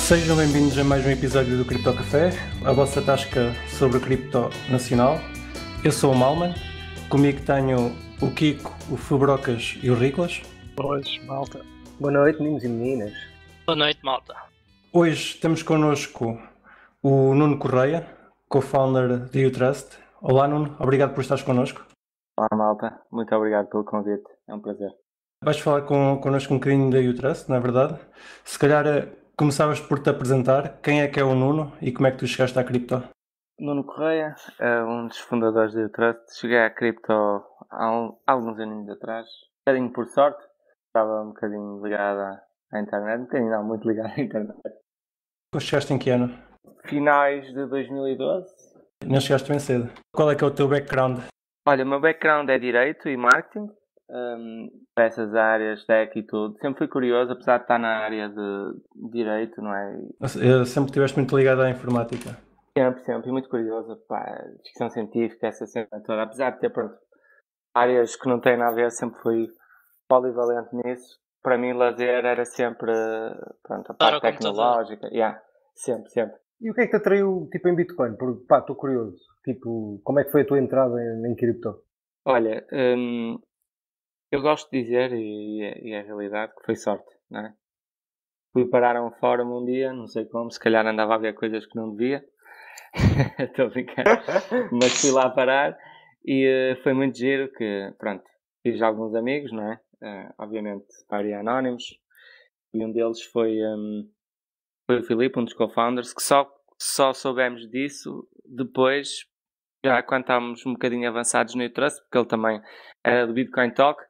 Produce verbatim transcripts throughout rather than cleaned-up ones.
Sejam bem-vindos a mais um episódio do Cripto Café, a vossa tasca sobre a cripto nacional. Eu sou o Malman, comigo tenho o Kiko, o Fubrocas e o Riclas. Boas, malta. Boa noite, meninos e meninas. Boa noite, malta. Hoje temos connosco o Nuno Correia, co-founder de Utrust. Olá, Nuno, obrigado por estares connosco. Olá, malta. Muito obrigado pelo convite. É um prazer. Vais falar com, connosco um bocadinho da Utrust, não é verdade? Se calhar começavas por te apresentar. Quem é que é o Nuno e como é que tu chegaste à cripto? Nuno Correia, é um dos fundadores da Utrust. Cheguei à cripto há, um, há alguns anos atrás. Um bocadinho por sorte. Estava um bocadinho ligado à internet. Um bocadinho não, muito ligado à internet. Chegaste em que ano? Finais de dois mil e doze. Não chegaste bem cedo. Qual é que é o teu background? Olha, o meu background é Direito e Marketing. Um, para essas áreas, tech e tudo. Sempre fui curioso, apesar de estar na área de Direito, não é? Eu sempre estiveste muito ligado à informática. Sempre, sempre. E muito curioso. Pá, ficção científica, essa cena toda. Apesar de ter, pronto, áreas que não têm nada a ver, sempre fui polivalente nisso. Para mim, lazer era sempre, pronto, a parte tecnológica. Yeah, sempre, sempre. E o que é que te atraiu, tipo, em Bitcoin? Porque, pá, estou curioso. Tipo, como é que foi a tua entrada em, em cripto? Olha, hum, eu gosto de dizer, e é, e é a realidade, que foi sorte, não é? Fui parar a um fórum um dia, não sei como, se calhar andava a ver coisas que não devia. Estou a brincar. Mas fui lá parar e uh, foi muito giro que, pronto, fiz alguns amigos, não é? Uh, obviamente, vários anónimos. E um deles foi, um, foi o Filipe, um dos co-founders, que só, só soubemos disso depois, já quando estávamos um bocadinho avançados no Utrust, porque ele também era do Bitcoin Talk.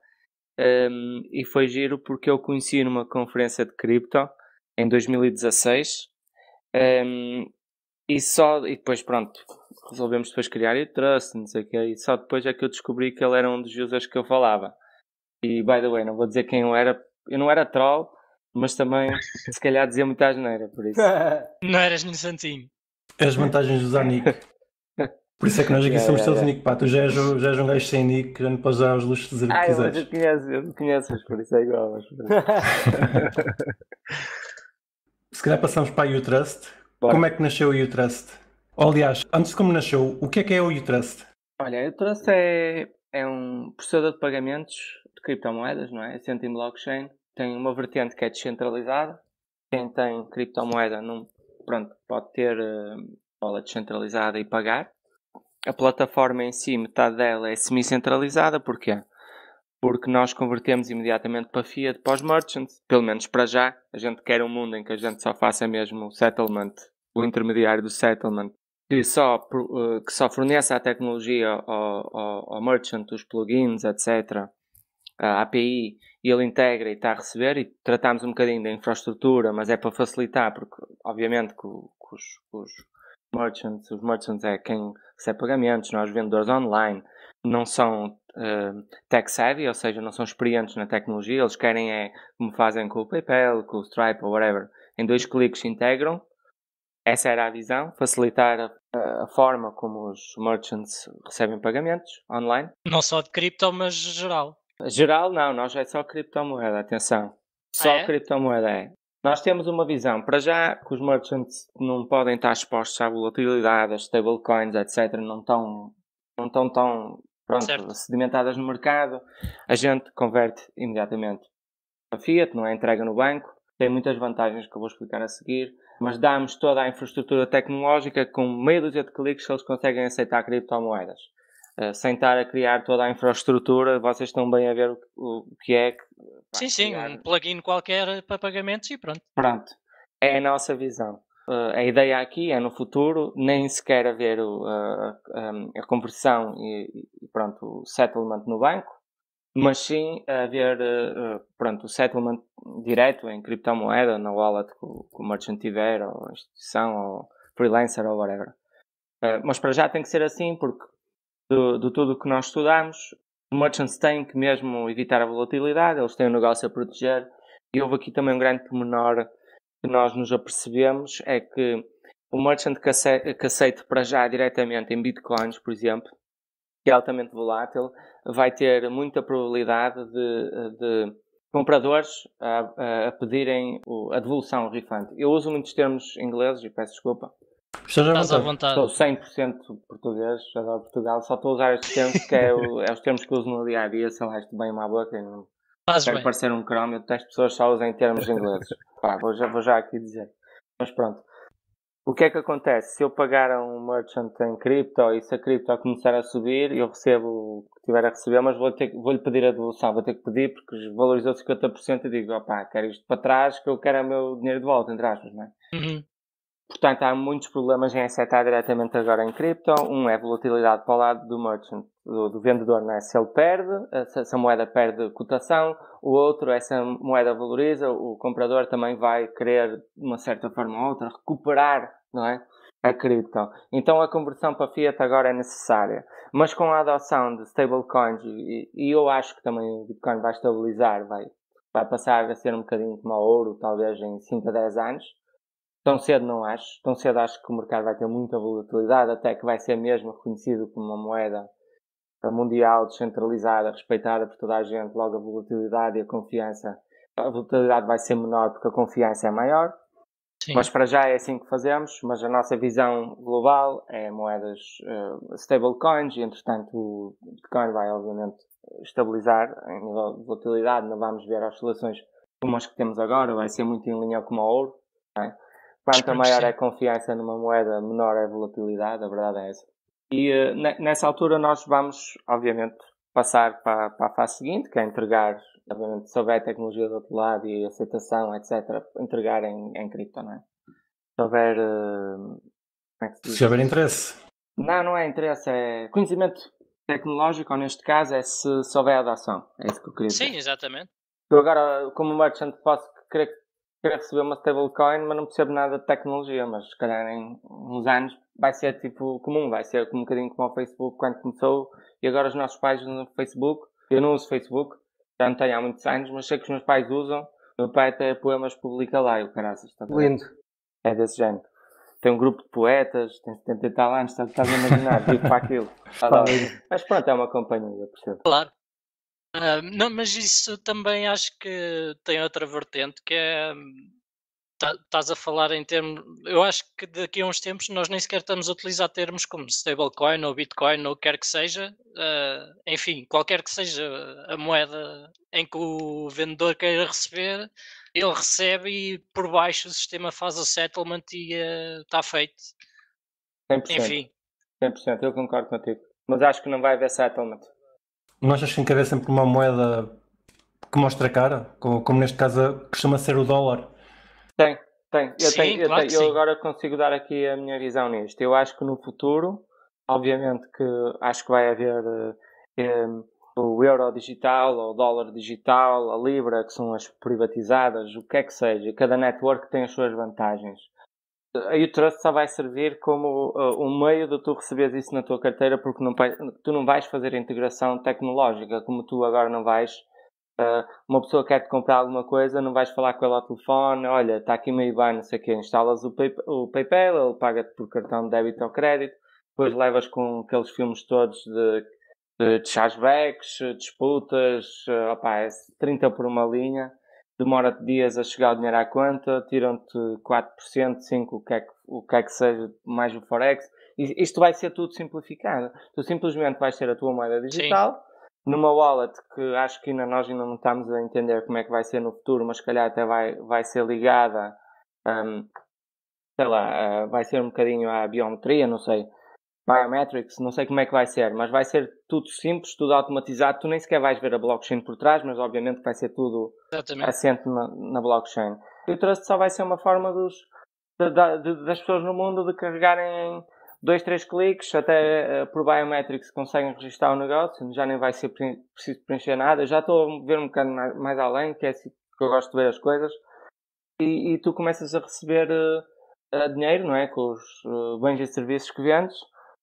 Um, e foi giro porque eu conheci numa conferência de cripto em dois mil e dezasseis um, e só e depois pronto resolvemos depois criar o Trust, não sei o que, e só depois é que eu descobri que ele era um dos users que eu falava. E by the way, não vou dizer quem eu era, eu não era troll, mas também se calhar dizia muita asneira, por isso. Não eras no santinho. As vantagens de usar nick. Por isso é que nós aqui Yeah, somos yeah, todos yeah. nick, pá. Tu já és, já és um gajo sem nick, que já não podes dar os luxos de dizer o que Ah, eu, quiseres. eu conheço, eu conheço, por isso é igual. Mas... Se calhar passamos para a Utrust. Bora. Como é que nasceu o Utrust? Ou, aliás, antes de como nasceu, o que é que é o Utrust? Olha, o Trust é, é um processador de pagamentos de criptomoedas, não é? Assente em blockchain. Tem uma vertente que é descentralizada. Quem tem criptomoeda não, pronto, pode ter uh, bola descentralizada e pagar. A plataforma em si, metade dela é semi-centralizada. Porquê? Porque nós convertemos imediatamente para fiat para os merchants. Pelo menos para já. A gente quer um mundo em que a gente só faça mesmo o settlement, o intermediário do settlement, que só, uh, que só forneça a tecnologia ao, ao, ao merchant, os plugins, etcétera, a API, e ele integra e está a receber, e tratamos um bocadinho da infraestrutura, mas é para facilitar, porque obviamente que, que os, os merchants, os merchants é quem recebe pagamentos, nós vendedores online, não são uh, tech-savvy, ou seja, não são experientes na tecnologia, eles querem é, como fazem com o PayPal, com o Stripe ou whatever, em dois cliques integram. Essa era a visão, facilitar a, a forma como os merchants recebem pagamentos online. Não só de cripto, mas geral. Geral, não, nós é só criptomoeda, atenção. Só Ah, é? criptomoeda é. Nós temos uma visão, para já, que os merchants não podem estar expostos à volatilidade, as stablecoins, etcétera, não estão, não estão tão pronto, sedimentadas no mercado. A gente converte imediatamente a fiat, não é entrega no banco. Tem muitas vantagens que eu vou explicar a seguir, mas damos toda a infraestrutura tecnológica com meia dúzia de cliques que eles conseguem aceitar criptomoedas. Uh, sem estar a criar toda a infraestrutura, vocês estão bem a ver o, o que é. Que, pá, sim, sim, criar... um plugin qualquer para pagamentos e pronto. Pronto, é a nossa visão. Uh, a ideia aqui é no futuro nem sequer haver o, uh, um, a conversão e, e pronto, o settlement no banco, mas sim haver uh, pronto, o settlement direto em criptomoeda, na wallet que o, que o merchant tiver, ou a instituição, ou freelancer, ou whatever. Uh, mas para já tem que ser assim, porque de, de tudo o que nós estudamos, os merchants têm que mesmo evitar a volatilidade, eles têm um negócio a proteger, e houve aqui também um grande pormenor que nós nos apercebemos, é que o merchant que aceite, que aceite para já diretamente em bitcoins, por exemplo, que é altamente volátil, vai ter muita probabilidade de, de compradores a, a pedirem o, a devolução, o refund. Eu uso muitos termos ingleses e peço desculpa. Esteja à Estás à vontade. vontade. Estou cem por cento português, adoro Portugal, só estou a usar estes termos que é, o, é os termos que uso no dia a dia, sei lá, isto bem uma boca e não Fazes quero bem. parecer um cromo, eu detesto pessoas que só usem termos ingleses. Pá, vou já, vou já aqui dizer. Mas pronto. O que é que acontece? Se eu pagar a um merchant em cripto e se a cripto começar a subir, eu recebo o que tiver a receber, mas vou ter, vou-lhe pedir a devolução, vou ter que pedir porque valorizou cinquenta por cento e digo, opá, quero isto para trás que eu quero o meu dinheiro de volta, entre aspas, não é? Uhum. Portanto, há muitos problemas em acertar diretamente agora em cripto. Um é a volatilidade para o lado do merchant, do, do vendedor, não é? Se ele perde, se, se a moeda perde cotação. O outro é se a moeda valoriza, o comprador também vai querer, de uma certa forma ou outra, recuperar, não é? A cripto. Então a conversão para fiat agora é necessária. Mas com a adoção de stablecoins, e, e eu acho que também o Bitcoin vai estabilizar, vai, vai passar a ser um bocadinho como o ouro, talvez em cinco a dez anos. Tão cedo não acho. Tão cedo acho que o mercado vai ter muita volatilidade, até que vai ser mesmo reconhecido como uma moeda mundial, descentralizada, respeitada por toda a gente. Logo a volatilidade e a confiança. A volatilidade vai ser menor porque a confiança é maior. Sim. Mas para já é assim que fazemos. Mas a nossa visão global é moedas uh, stablecoins e, entretanto, o Bitcoin vai, obviamente, estabilizar em nível de volatilidade. Não vamos ver oscilações como as que temos agora. Vai ser muito em linha com o ouro. Não é? Quanto maior é a confiança numa moeda, menor é a volatilidade, a verdade é essa. E uh, nessa altura nós vamos, obviamente, passar para, para a fase seguinte, que é entregar, obviamente, se houver tecnologia do outro lado e aceitação, etcétera, entregar em, em cripto, não é? Se houver... Uh, como é que se diz? Se houver interesse. Não, não é interesse, é conhecimento tecnológico, ou neste caso é se, se houver adoção. É isso que eu queria dizer. Sim, exatamente. Eu agora, como merchant, posso querer quero receber uma stablecoin, mas não percebo nada de tecnologia, mas se calhar em uns anos vai ser tipo comum, vai ser um bocadinho como o Facebook quando começou, e agora os nossos pais usam o Facebook, eu não uso Facebook, já não tenho há muitos anos, mas sei que os meus pais usam, o meu pai até poemas publica lá, e o caraças, está Lindo. É desse género. Tem um grupo de poetas, tem setenta e tal anos, estás a imaginar, vivo para aquilo. Mas pronto, é uma companhia, eu percebo. Claro. Uh, não, mas isso também acho que tem outra vertente que é estás a falar em termos. Eu acho que daqui a uns tempos nós nem sequer estamos a utilizar termos como stablecoin ou bitcoin ou o que quer que seja. Uh, enfim, qualquer que seja a moeda em que o vendedor queira receber, ele recebe e por baixo o sistema faz o settlement e está uh, feito. cem por cento. Enfim. cem por cento, eu concordo contigo. Mas acho que não vai haver settlement. Não achas que tem que haver sempre uma moeda que mostra a cara? Como, como neste caso costuma ser o dólar? Tem, tem. Eu, sim, tenho, claro eu, tenho, eu sim. agora consigo dar aqui a minha visão nisto. Eu acho que no futuro, obviamente que acho que vai haver um, o euro digital, ou o dólar digital, a libra, que são as privatizadas, o que é que seja. Cada network tem as suas vantagens. Aí o trust só vai servir como uh, um meio de tu receberes isso na tua carteira, porque não vai, tu não vais fazer a integração tecnológica, como tu agora não vais. Uh, uma pessoa quer-te comprar alguma coisa, não vais falar com ela ao telefone, olha, está aqui uma I B A N, não sei o quê, instalas o, pay, o PayPal, ele paga-te por cartão de débito ou crédito, depois levas com aqueles filmes todos de, de, de chargebacks, disputas, uh, opa, é trinta por uma linha. Demora-te dias a chegar o dinheiro à conta, tiram-te quatro por cento, cinco por cento, o que, é que, o que é que seja, mais o Forex. E isto vai ser tudo simplificado. Tu simplesmente vais ter a tua moeda digital, sim, numa wallet que acho que ainda nós ainda não estamos a entender como é que vai ser no futuro, mas se calhar até vai, vai ser ligada, um, sei lá, uh, vai ser um bocadinho à biometria, não sei, biometrics, não sei como é que vai ser, mas vai ser tudo simples, tudo automatizado. Tu nem sequer vais ver a blockchain por trás, mas obviamente vai ser tudo Exatamente. assente na, na blockchain. E o trust só vai ser uma forma dos, de, de, das pessoas no mundo de carregarem dois, três cliques, até uh, por biometrics conseguem registrar o negócio, já nem vai ser pre- preciso preencher nada. Já estou a ver um bocado mais, mais além, que é assim que eu gosto de ver as coisas, e, e tu começas a receber uh, uh, dinheiro, não é? Com os uh, bens e serviços que vendes,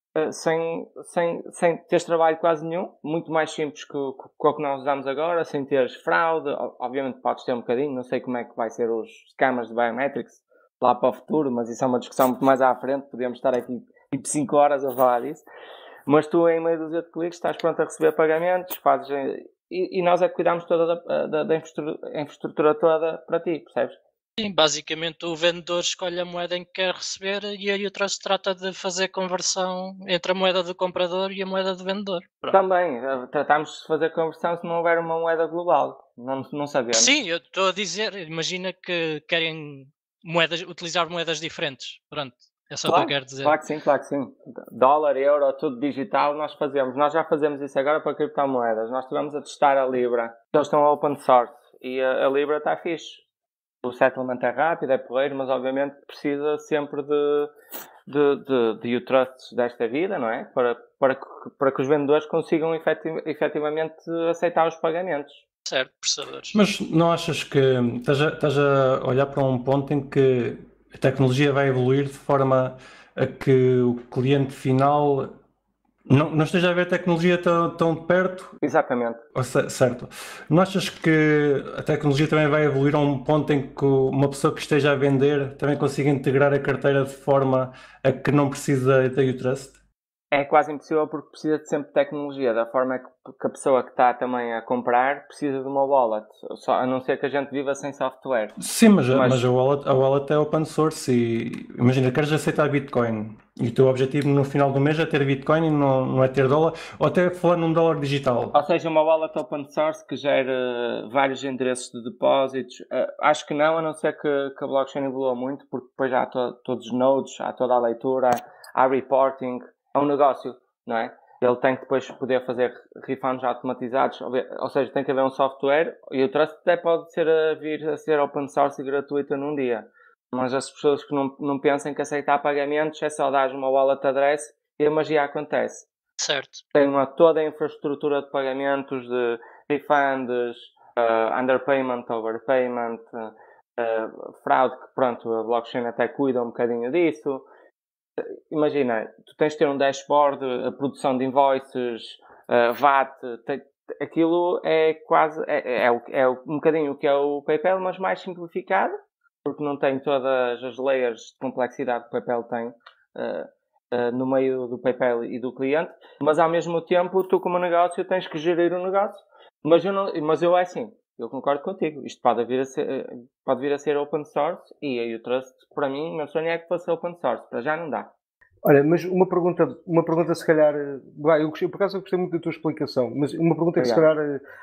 Sem, sem, sem teres trabalho quase nenhum, muito mais simples que, que, que o que nós usamos agora, sem teres fraude. Obviamente podes ter um bocadinho, não sei como é que vai ser os scammers de biometrics lá para o futuro, mas isso é uma discussão muito mais à frente, podemos estar aqui tipo cinco horas a falar disso. Mas tu, em meio dúzia de cliques, estás pronto a receber pagamentos, fazes e, e nós é que cuidamos toda da, da, da infraestrutura, infraestrutura toda para ti, percebes? Sim, basicamente o vendedor escolhe a moeda em que quer receber e aí o trust trata de fazer conversão entre a moeda do comprador e a moeda do vendedor. Pronto. Também, tratamos de fazer conversão se não houver uma moeda global. Não, não sabemos. Sim, eu estou a dizer, imagina que querem moedas, utilizar moedas diferentes. Pronto, é só o Claro, que eu quero dizer. claro que sim, claro que sim. Dólar, euro, tudo digital, nós fazemos. Nós já fazemos isso agora para criptomoedas. Nós estivemos a testar a Libra. Eles estão open source e a, a Libra está fixe. O settlement é rápido, é porreiro, mas obviamente precisa sempre de, de, de, de U-Trusts desta vida, não é? Para, para, que, para que os vendedores consigam efetiv, efetivamente aceitar os pagamentos. Certo, processadores. Mas não achas que estás a, estás a olhar para um ponto em que a tecnologia vai evoluir de forma a que o cliente final não, não esteja a ver a tecnologia tão, tão de perto? Exatamente. Certo. Não achas que a tecnologia também vai evoluir a um ponto em que uma pessoa que esteja a vender também consiga integrar a carteira de forma a que não precisa da U-Trust? É quase impossível porque precisa de sempre tecnologia, da forma que a pessoa que está também a comprar precisa de uma wallet, só, a não ser que a gente viva sem software. Sim, mas, mas... mas a, wallet, a wallet é open source e imagina, queres aceitar Bitcoin e o teu objetivo no final do mês é ter Bitcoin e não, não é ter dólar, ou até falar num dólar digital. Ou seja, uma wallet open source que gera vários endereços de depósitos. Uh, acho que não, a não ser que, que a blockchain evolua muito, porque depois já há to, todos os nodes, há toda a leitura, há reporting. É um negócio, não é? Ele tem que depois poder fazer refunds automatizados, ou seja, tem que haver um software e o Trust até pode ser a vir a ser open source e gratuita num dia. Mas as pessoas que não, não pensem que aceitar pagamentos é só dar uma wallet address e a magia acontece. Certo. Tem uma, toda a infraestrutura de pagamentos, de refunds, uh, underpayment, overpayment, uh, fraude, que pronto, a blockchain até cuida um bocadinho disso. Imagina, tu tens de ter um dashboard, a produção de invoices, uh, V A T, te, aquilo é quase, é, é, é um bocadinho o que é o PayPal, mas mais simplificado, porque não tem todas as layers de complexidade que o PayPal tem uh, uh, no meio do PayPal e do cliente, mas ao mesmo tempo, tu como negócio tens que gerir o negócio, mas eu, não, mas eu é assim, eu concordo contigo, isto pode vir a ser, pode vir a ser open source e a U-Trust, para mim, meu sonho é que fosse open source, para já não dá. Olha, mas uma pergunta, uma pergunta se calhar, bah, eu gostei, por acaso eu gostei muito da tua explicação, mas uma pergunta que se calhar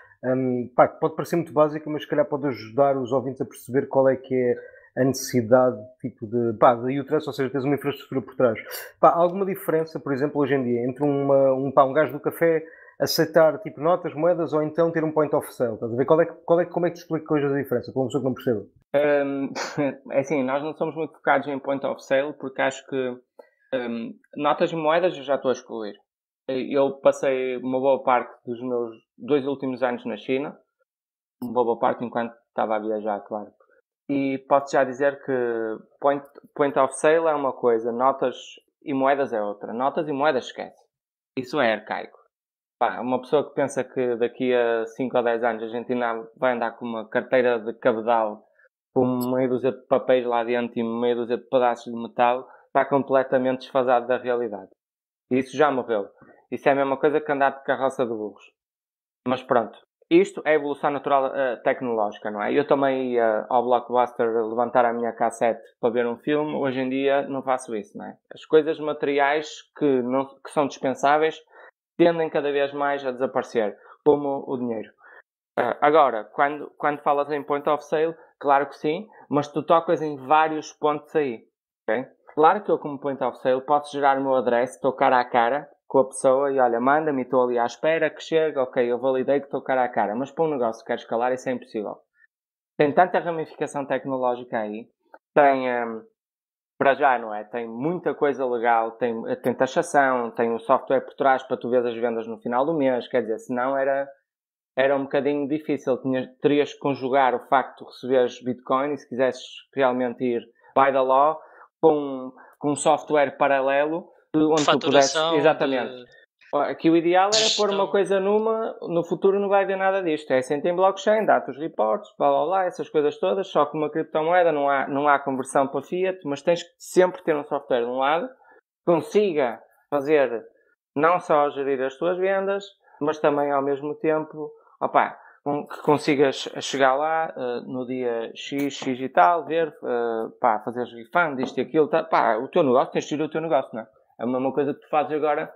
um, pá, pode parecer muito básica, mas se calhar pode ajudar os ouvintes a perceber qual é que é a necessidade tipo de, pá, da U-Trust, ou seja, tens uma infraestrutura por trás. Pá, há alguma diferença, por exemplo, hoje em dia, entre uma, um, pá, um gajo do café aceitar tipo notas, moedas, ou então ter um point of sale? Estás a ver? Qual é, qual é, como é que te explica hoje a diferença, para uma pessoa que não percebe? Um, é assim, nós não somos muito focados em point of sale, porque acho que um, notas e moedas eu já estou a excluir. Eu passei uma boa parte dos meus dois últimos anos na China, uma boa parte enquanto estava a viajar, claro. E posso já dizer que point, point of sale é uma coisa, notas e moedas é outra. Notas e moedas esquece. Isso é arcaico. Pá, uma pessoa que pensa que daqui a cinco ou dez anos a gente ainda vai andar com uma carteira de cabedal com meia dúzia de papéis lá dentro e meia dúzia de pedaços de metal, está completamente desfasado da realidade. E isso já morreu. Isso é a mesma coisa que andar de carroça de burros. Mas pronto. Isto é a evolução natural uh, tecnológica, não é? Eu também ia ao Blockbuster levantar a minha cassete para ver um filme. Hoje em dia não faço isso, não é? As coisas materiais que, não, que são dispensáveis tendem cada vez mais a desaparecer, como o dinheiro. Uh, agora, quando, quando falas em point of sale, claro que sim, mas tu tocas em vários pontos aí. Okay? Claro que eu, como point of sale, posso gerar o meu address, estou cara a cara com a pessoa e olha, manda-me, estou ali à espera que chegue, ok, eu validei que estou cara a cara, mas para um negócio que quer escalar isso é impossível. Tem tanta ramificação tecnológica aí, tem, um, para já, não é? Tem muita coisa legal, tem, tem taxação, tem o software por trás para tu ver as vendas no final do mês, quer dizer, senão era, era um bocadinho difícil, Tinhas, terias que conjugar o facto de receberes Bitcoin e se quisesses realmente ir by the law, com, com um software paralelo, onde tu pudesses, exatamente. De... Aqui o ideal era pôr uma coisa numa, no futuro não vai haver nada disto. É sempre em blockchain, dá-te os reportes, blá blá blá, essas coisas todas, só que uma criptomoeda não há, não há conversão para fiat, mas tens que sempre ter um software de um lado, que consiga fazer, não só gerir as tuas vendas, mas também ao mesmo tempo opá, que consigas chegar lá uh, no dia X, X e tal, ver, uh, pá, fazeres refund, isto e aquilo, tá, pá, o teu negócio, tens de gerir o teu negócio, não é? É a mesma coisa que tu fazes agora,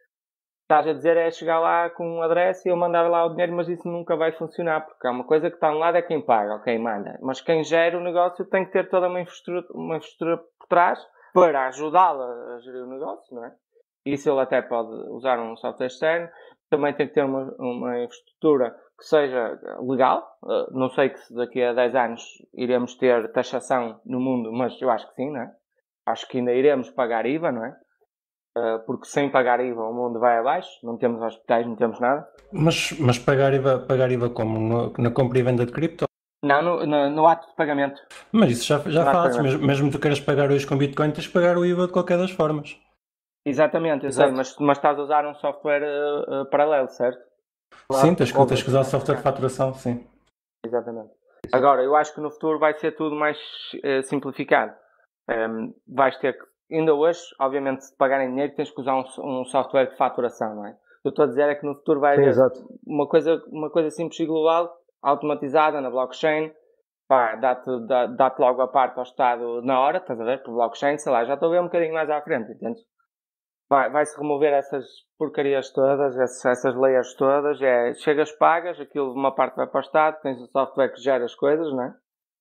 estás a dizer é chegar lá com um adresse e eu mandar lá o dinheiro, mas isso nunca vai funcionar, porque há uma coisa que está um lado é quem paga, ok, manda, mas quem gera o negócio tem que ter toda uma infraestrutura, uma infraestrutura por trás para ajudá-la a gerir o negócio, não é? E isso ele até pode usar um software externo, também tem que ter uma, uma infraestrutura que seja legal. Uh, não sei que se daqui a dez anos iremos ter taxação no mundo, mas eu acho que sim, não é? Acho que ainda iremos pagar I V A, não é? Uh, porque sem pagar I V A o mundo vai abaixo, não temos hospitais, não temos nada. Mas, mas pagar I V A, pagar I V A como? No, na compra e venda de cripto? Não, no, no, no ato de pagamento. Mas isso já, já fazes, mesmo, mesmo que tu queiras pagar hoje com Bitcoin, tens de pagar o I V A de qualquer das formas. Exatamente, eu Exato. sei, mas, mas estás a usar um software uh, uh, paralelo, certo? Claro, sim, tens que, tens que usar software de faturação, sim. Exatamente. Agora, eu acho que no futuro vai ser tudo mais uh, simplificado. Um, vais ter que, ainda hoje, obviamente, se pagarem dinheiro, tens que usar um, um software de faturação, não é? O que eu estou a dizer é que no futuro vai haver sim, uma coisa, uma coisa simples e global, automatizada na blockchain, pá, dá-te, dá, dá-te logo a parte ao Estado na hora, estás a ver, por blockchain, sei lá, já estou a ver um bocadinho mais à frente, entendes? Vai, vai-se remover essas porcarias todas, essas, essas layers todas, é, chegas, pagas, aquilo uma parte vai para o Estado, tens o software que gera as coisas, não é?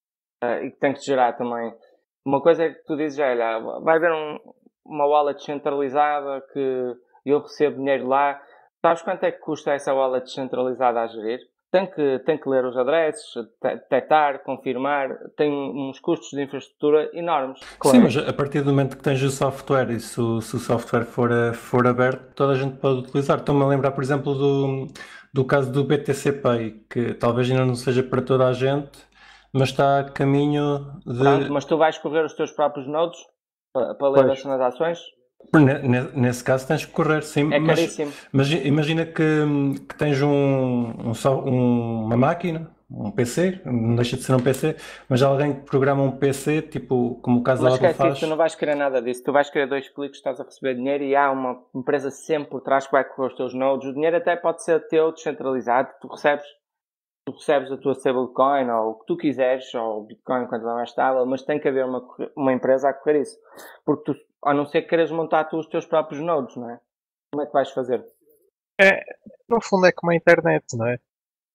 Uh, e que tem que gerar também. Uma coisa é que tu dizes, olha, vai haver um, uma wallet centralizada que eu recebo dinheiro lá. Sabes quanto é que custa essa wallet centralizada a gerir? Tem que, tem que ler os adresses, detectar, confirmar, tem uns custos de infraestrutura enormes. Claro. Sim, mas a partir do momento que tens o software e se o, se o software for, for aberto, toda a gente pode utilizar. Estou-me a lembrar, por exemplo, do, do caso do B T C Pay, que talvez ainda não seja para toda a gente, mas está a caminho de... Pronto, mas tu vais correr os teus próprios nodes para, para ler pois. As transações? Nesse caso tens que correr, sim, é mas, caríssimo. mas imagina que, que tens um, um, um, uma máquina, um P C, não deixa de ser um P C, mas alguém que programa um P C, tipo, como o caso da Apple faz. Mas tu não vais querer nada disso, tu vais querer dois cliques, estás a receber dinheiro e há uma empresa sempre por trás que vai correr os teus nodes. O dinheiro até pode ser teu, descentralizado, tu recebes, tu recebes a tua stablecoin ou o que tu quiseres, ou o Bitcoin quando vai mais estável, mas tem que haver uma, uma empresa a correr isso. Porque tu, a não ser que queiras montar tu os teus próprios nodes, não é? Como é que vais fazer? É, no fundo é como a internet, não é?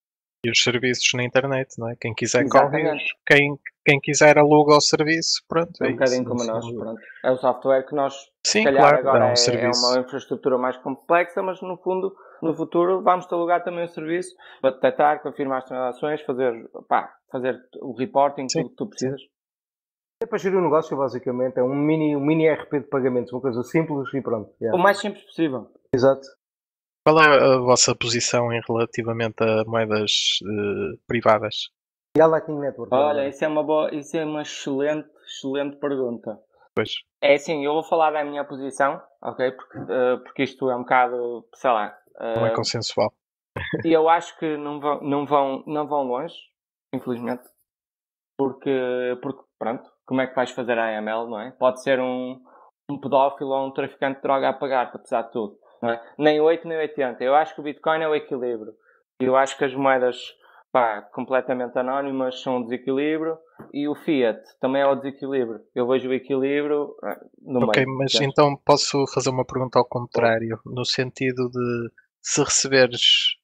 E os serviços na internet, não é? Quem quiser corre, quem, quem quiser aluga o serviço, pronto. É, é um bocadinho como nós, pronto. É o software que nós, sim, se calhar, claro, agora é, um é, serviço. é uma infraestrutura mais complexa, mas no fundo, no futuro, vamos-te alugar também o serviço para detectar, confirmar as transações, fazer, pá, fazer o reporting, sim, tudo que tu precisas. Sim. É para gerir o negócio, basicamente. É um mini, um mini R P de pagamentos, uma coisa simples e pronto. Yeah. O mais simples possível. Exato. Qual é a vossa posição em relativamente a moedas uh, privadas? E a Lightning Network. Olha, isso é uma boa, isso é uma excelente, excelente pergunta. Pois. É assim, eu vou falar da minha posição, ok? Porque, uh, porque isto é um bocado, sei lá... Uh, não é consensual. E eu acho que não vão, não vão, não vão longe, infelizmente. Porque, porque, pronto, como é que vais fazer a A M L, não é? Pode ser um, um pedófilo ou um traficante de droga a pagar-te, apesar de tudo. Não é? Nem oito nem oitenta. Eu acho que o Bitcoin é o equilíbrio. Eu acho que as moedas, pá, completamente anónimas são um desequilíbrio. E o Fiat também é o desequilíbrio. Eu vejo o equilíbrio no ok, meio. mas então posso fazer uma pergunta ao contrário. No sentido de, se receberes...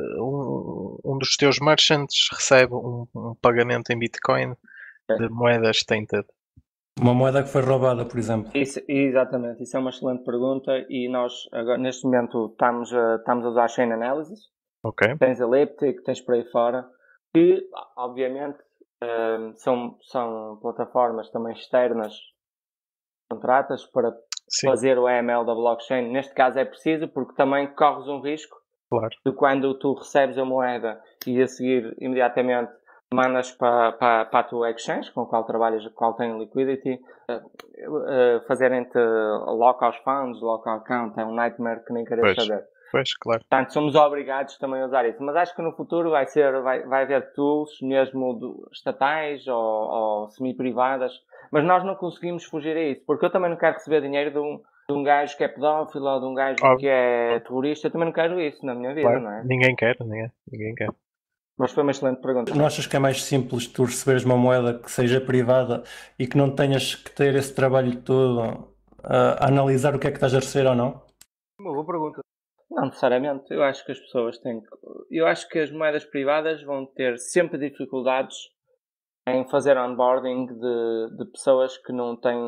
Um, um dos teus merchants recebe um, um pagamento em Bitcoin é. de moedas tainted. Uma moeda que foi roubada, por exemplo. Isso, exatamente, isso é uma excelente pergunta e nós agora, neste momento estamos a, estamos a usar Chain Analysis. Okay. Tens Elliptic, tens por aí fora, que obviamente um, são, são plataformas também externas contratas para Sim. fazer o A M L da blockchain. Neste caso é preciso porque também corres um risco. Claro. De quando tu recebes a moeda e a seguir imediatamente mandas para, para, para a tua exchange com a qual trabalhas, com a qual tem liquidity, uh, uh, fazerem-te lock aos funds, lock ao account, é um nightmare que nem queres saber. Pois, claro. Portanto, somos obrigados também a usar isso. Mas acho que no futuro vai, ser, vai, vai haver tools, mesmo do, estatais ou, ou semi-privadas, mas nós não conseguimos fugir a isso, porque eu também não quero receber dinheiro de um de um gajo que é pedófilo ou de um gajo Óbvio. que é terrorista. Eu também não quero isso na minha vida, Claro, não é? ninguém quer, ninguém, ninguém quer. Mas foi uma excelente pergunta. Não achas que é mais simples tu receberes uma moeda que seja privada e que não tenhas que ter esse trabalho todo a, a analisar o que é que estás a receber ou não? Uma boa pergunta. Não necessariamente. Eu acho que as pessoas têm. Eu acho que as moedas privadas vão ter sempre dificuldades em fazer onboarding de, de pessoas que não têm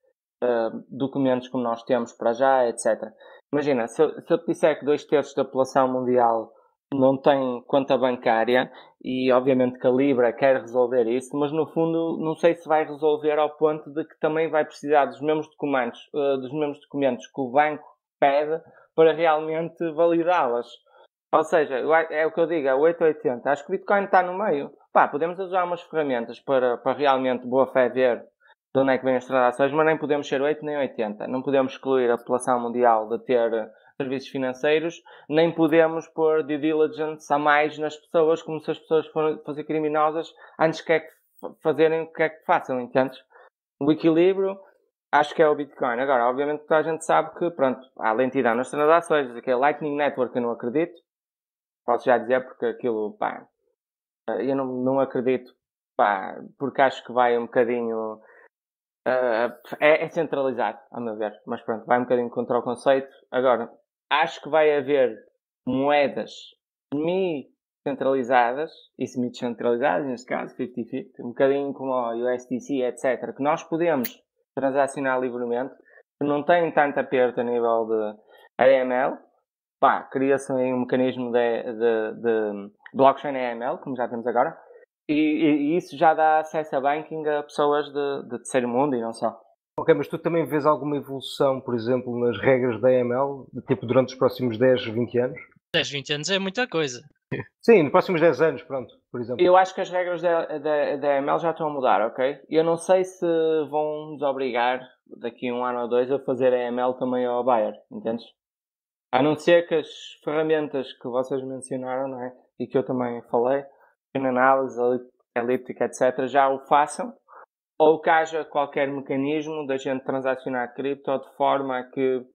uh, documentos como nós temos para já, etcétera. Imagina, se eu, se eu te disser que dois terços da população mundial não tem conta bancária e obviamente que a Libra quer resolver isso, mas no fundo não sei se vai resolver ao ponto de que também vai precisar dos mesmos documentos, uh, dos mesmos documentos que o banco pede para realmente validá-las. Ou seja, é o que eu digo, é oito ou oitenta. Acho que o Bitcoin está no meio. Pá, podemos usar umas ferramentas para, para realmente, boa fé, ver de onde é que vêm as transações, mas nem podemos ser oito nem oitenta. Não podemos excluir a população mundial de ter serviços financeiros, nem podemos pôr due diligence a mais nas pessoas, como se as pessoas forem fazer criminosas antes que é que fazerem o que é que façam, entendes? O equilíbrio, acho que é o Bitcoin. Agora, obviamente, toda a gente sabe que, pronto, há lentidão nas transações, aquele Lightning Network eu não acredito. Posso já dizer porque aquilo, pá, eu não, não acredito, pá, porque acho que vai um bocadinho, uh, é, é centralizado, a meu ver, mas pronto, vai um bocadinho contra o conceito. Agora, acho que vai haver moedas semi-centralizadas, e semi-descentralizadas, neste caso, cinquenta cinquenta, um bocadinho como o U S D C, etcétera, que nós podemos transacionar livremente, que não tem tanto aperto a nível de A M L. Pá, cria-se um mecanismo de, de, de blockchain A M L, como já temos agora, e, e, e isso já dá acesso a banking a pessoas de, de terceiro mundo e não só. Ok, mas tu também vês alguma evolução, por exemplo, nas regras da A M L, tipo durante os próximos dez, vinte anos? dez, vinte anos é muita coisa. Sim, nos próximos dez anos, pronto, por exemplo. Eu acho que as regras da, da, da A M L já estão a mudar, ok? Eu não sei se vão nos obrigar, daqui a um ano ou dois, a fazer A M L também ao buyer, entendes? A não ser que as ferramentas que vocês mencionaram, não é? E que eu também falei, em análise, elíptica, etcétera, já o façam, ou que haja qualquer mecanismo da gente transacionar cripto de forma a que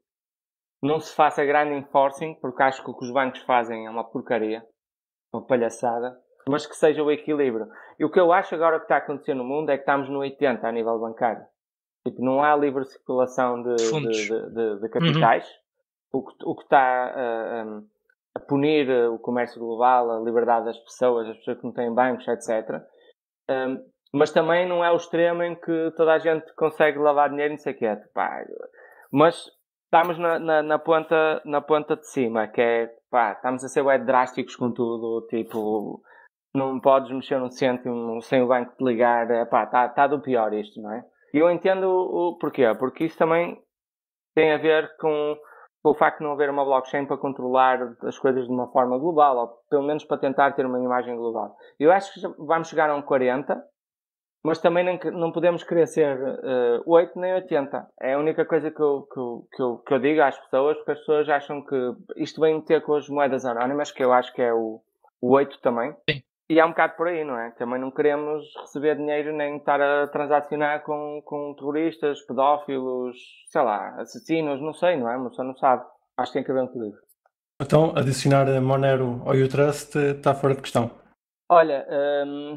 não se faça grande enforcing, porque acho que o que os bancos fazem é uma porcaria, uma palhaçada, mas que seja o equilíbrio. E o que eu acho agora que está a acontecer no mundo é que estamos no oitenta a nível bancário. Tipo, não há livre circulação de, de, de, de, de capitais. Uhum. O que, o que está uh, um, a punir o comércio global, a liberdade das pessoas, as pessoas que não têm bancos, etcétera. Um, mas também não é o extremo em que toda a gente consegue lavar dinheiro e não sei o quê. Pá, mas estamos na, na, na, ponta, na ponta de cima, que é, pá, estamos a ser bem drásticos com tudo, tipo, não podes mexer um cêntimo sem o banco te ligar, é, pá, está tá do pior isto, não é? E eu entendo o, o porquê, porque isso também tem a ver com o facto de não haver uma blockchain para controlar as coisas de uma forma global, ou pelo menos para tentar ter uma imagem global. Eu acho que vamos chegar a um quarenta, mas também não, não podemos querer ser uh, oito nem oitenta. É a única coisa que eu, que, eu, que, eu, que eu digo às pessoas, porque as pessoas acham que isto vem ter com as moedas anónimas, que eu acho que é o, o oito também. Sim. E é um bocado por aí, não é? Também não queremos receber dinheiro nem estar a transacionar com, com terroristas, pedófilos, sei lá, assassinos, não sei, não é? Uma pessoa não sabe. Acho que tem que haver um equilíbrio. Então, adicionar Monero ao Utrust está fora de questão. Olha, hum,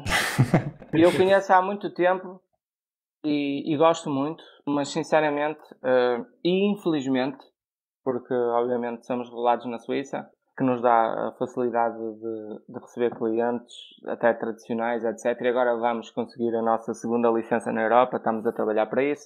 eu conheço há muito tempo e, e gosto muito, mas sinceramente, uh, e infelizmente, porque obviamente somos regulados na Suíça, que nos dá a facilidade de, de receber clientes, até tradicionais, etcétera. E agora vamos conseguir a nossa segunda licença na Europa, estamos a trabalhar para isso.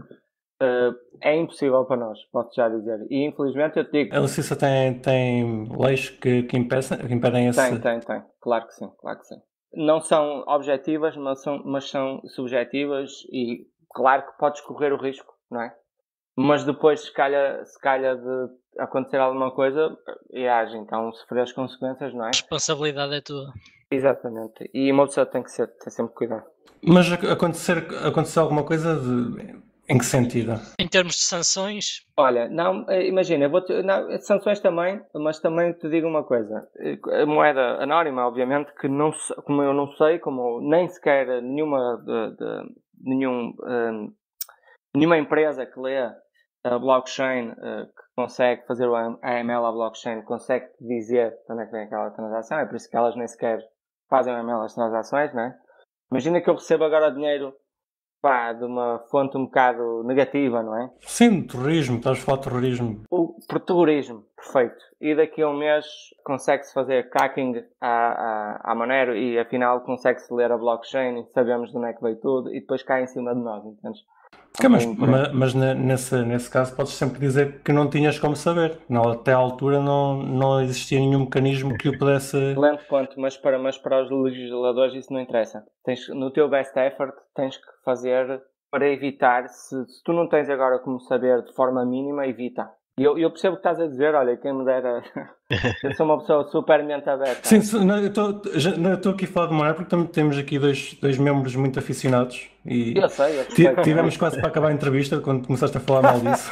Uh, é impossível para nós, posso já dizer. E infelizmente eu te digo... A licença tem, tem leis que, que, impedem, que impedem esse... Tem, tem, tem. Claro que sim, claro que sim. Não são objetivas, mas são, mas são subjetivas e claro que podes correr o risco, não é? Mas depois, se calhar, se calhar de acontecer alguma coisa, e age, então sofrer as consequências, não é? A responsabilidade é tua. Exatamente. E uma pessoa tem que ser, tem sempre cuidado. Mas acontecer, acontecer alguma coisa de... em que sentido? Em termos de sanções? Olha, não, imagina, eu vou te, não, sanções também, mas também te digo uma coisa. A moeda anónima, obviamente, que não, como eu não sei, como nem sequer nenhuma, de, de, nenhum, um, nenhuma empresa que lê a blockchain uh, que consegue fazer o A M L à blockchain, consegue dizer de onde é que vem aquela transação, é por isso que elas nem sequer fazem o A M L às transações, não é? Imagina que eu recebo agora dinheiro, pá, de uma fonte um bocado negativa, não é? Sim, terrorismo, estás a falar de terrorismo. O, por terrorismo, perfeito. E daqui a um mês consegue-se fazer cracking à, à, à Monero e afinal consegue-se ler a blockchain e sabemos de onde é que veio tudo e depois cai em cima de nós, entendes? Okay, mas mas, mas nesse, nesse caso podes sempre dizer que não tinhas como saber. Não, até à altura não, não existia nenhum mecanismo que o pudesse... Excelente ponto, mas para, mas para os legisladores isso não interessa. Tens, no teu best effort tens que fazer para evitar, se, se tu não tens agora como saber de forma mínima, evita. E eu, eu percebo o que estás a dizer, olha, quem me dera... eu sou uma pessoa super mente aberta. Sim, não, eu estou aqui a falar de Monero porque também temos aqui dois, dois membros muito aficionados e eu sei, eu tivemos quase para acabar a entrevista quando começaste a falar mal disso.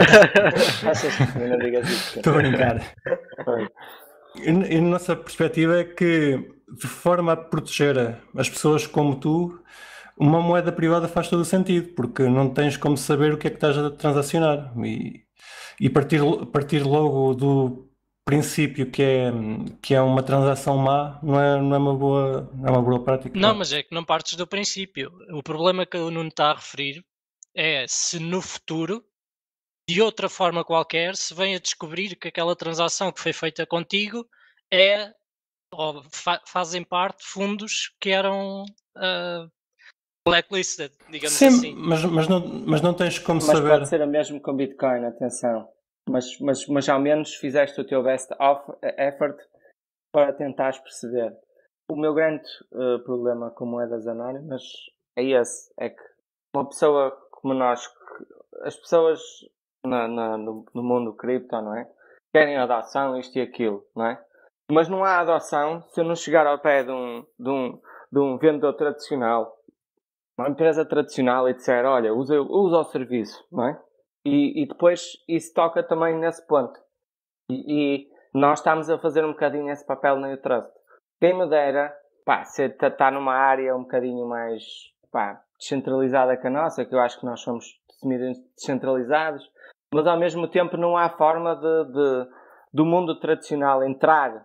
Não digas isso. Estou a brincar. E, e a nossa perspectiva é que, de forma a proteger as pessoas como tu, uma moeda privada faz todo o sentido, porque não tens como saber o que é que estás a transacionar. E, e partir, partir logo do princípio que é, que é uma transação má não é, não é, uma, boa, não é uma boa prática. Não, mas é que não partes do princípio. O problema que o Nuno está a referir é se no futuro, de outra forma qualquer, se vem a descobrir que aquela transação que foi feita contigo é ou fa fazem parte de fundos que eram uh, blacklisted, digamos Sim, assim. Mas, mas, não, mas não tens como mas saber. Mas pode ser o mesmo com Bitcoin, atenção. Mas, mas, mas ao menos fizeste o teu best effort para tentares perceber. O meu grande uh, problema com moedas anónimas é esse, é que uma pessoa como nós, as pessoas na, na, no, no mundo cripto, não é? Querem adoção, isto e aquilo, não é? Mas não há adoção se eu não chegar ao pé de um, de um, de um vendedor tradicional, uma empresa tradicional e disser, olha, usa, usa o serviço, não é? E, e depois isso toca também nesse ponto. E, e nós estamos a fazer um bocadinho esse papel no Trust. Quem me dera, pá, se está numa área um bocadinho mais, pá, descentralizada que a nossa, que eu acho que nós somos descentralizados, mas ao mesmo tempo não há forma de, de, do mundo tradicional entrar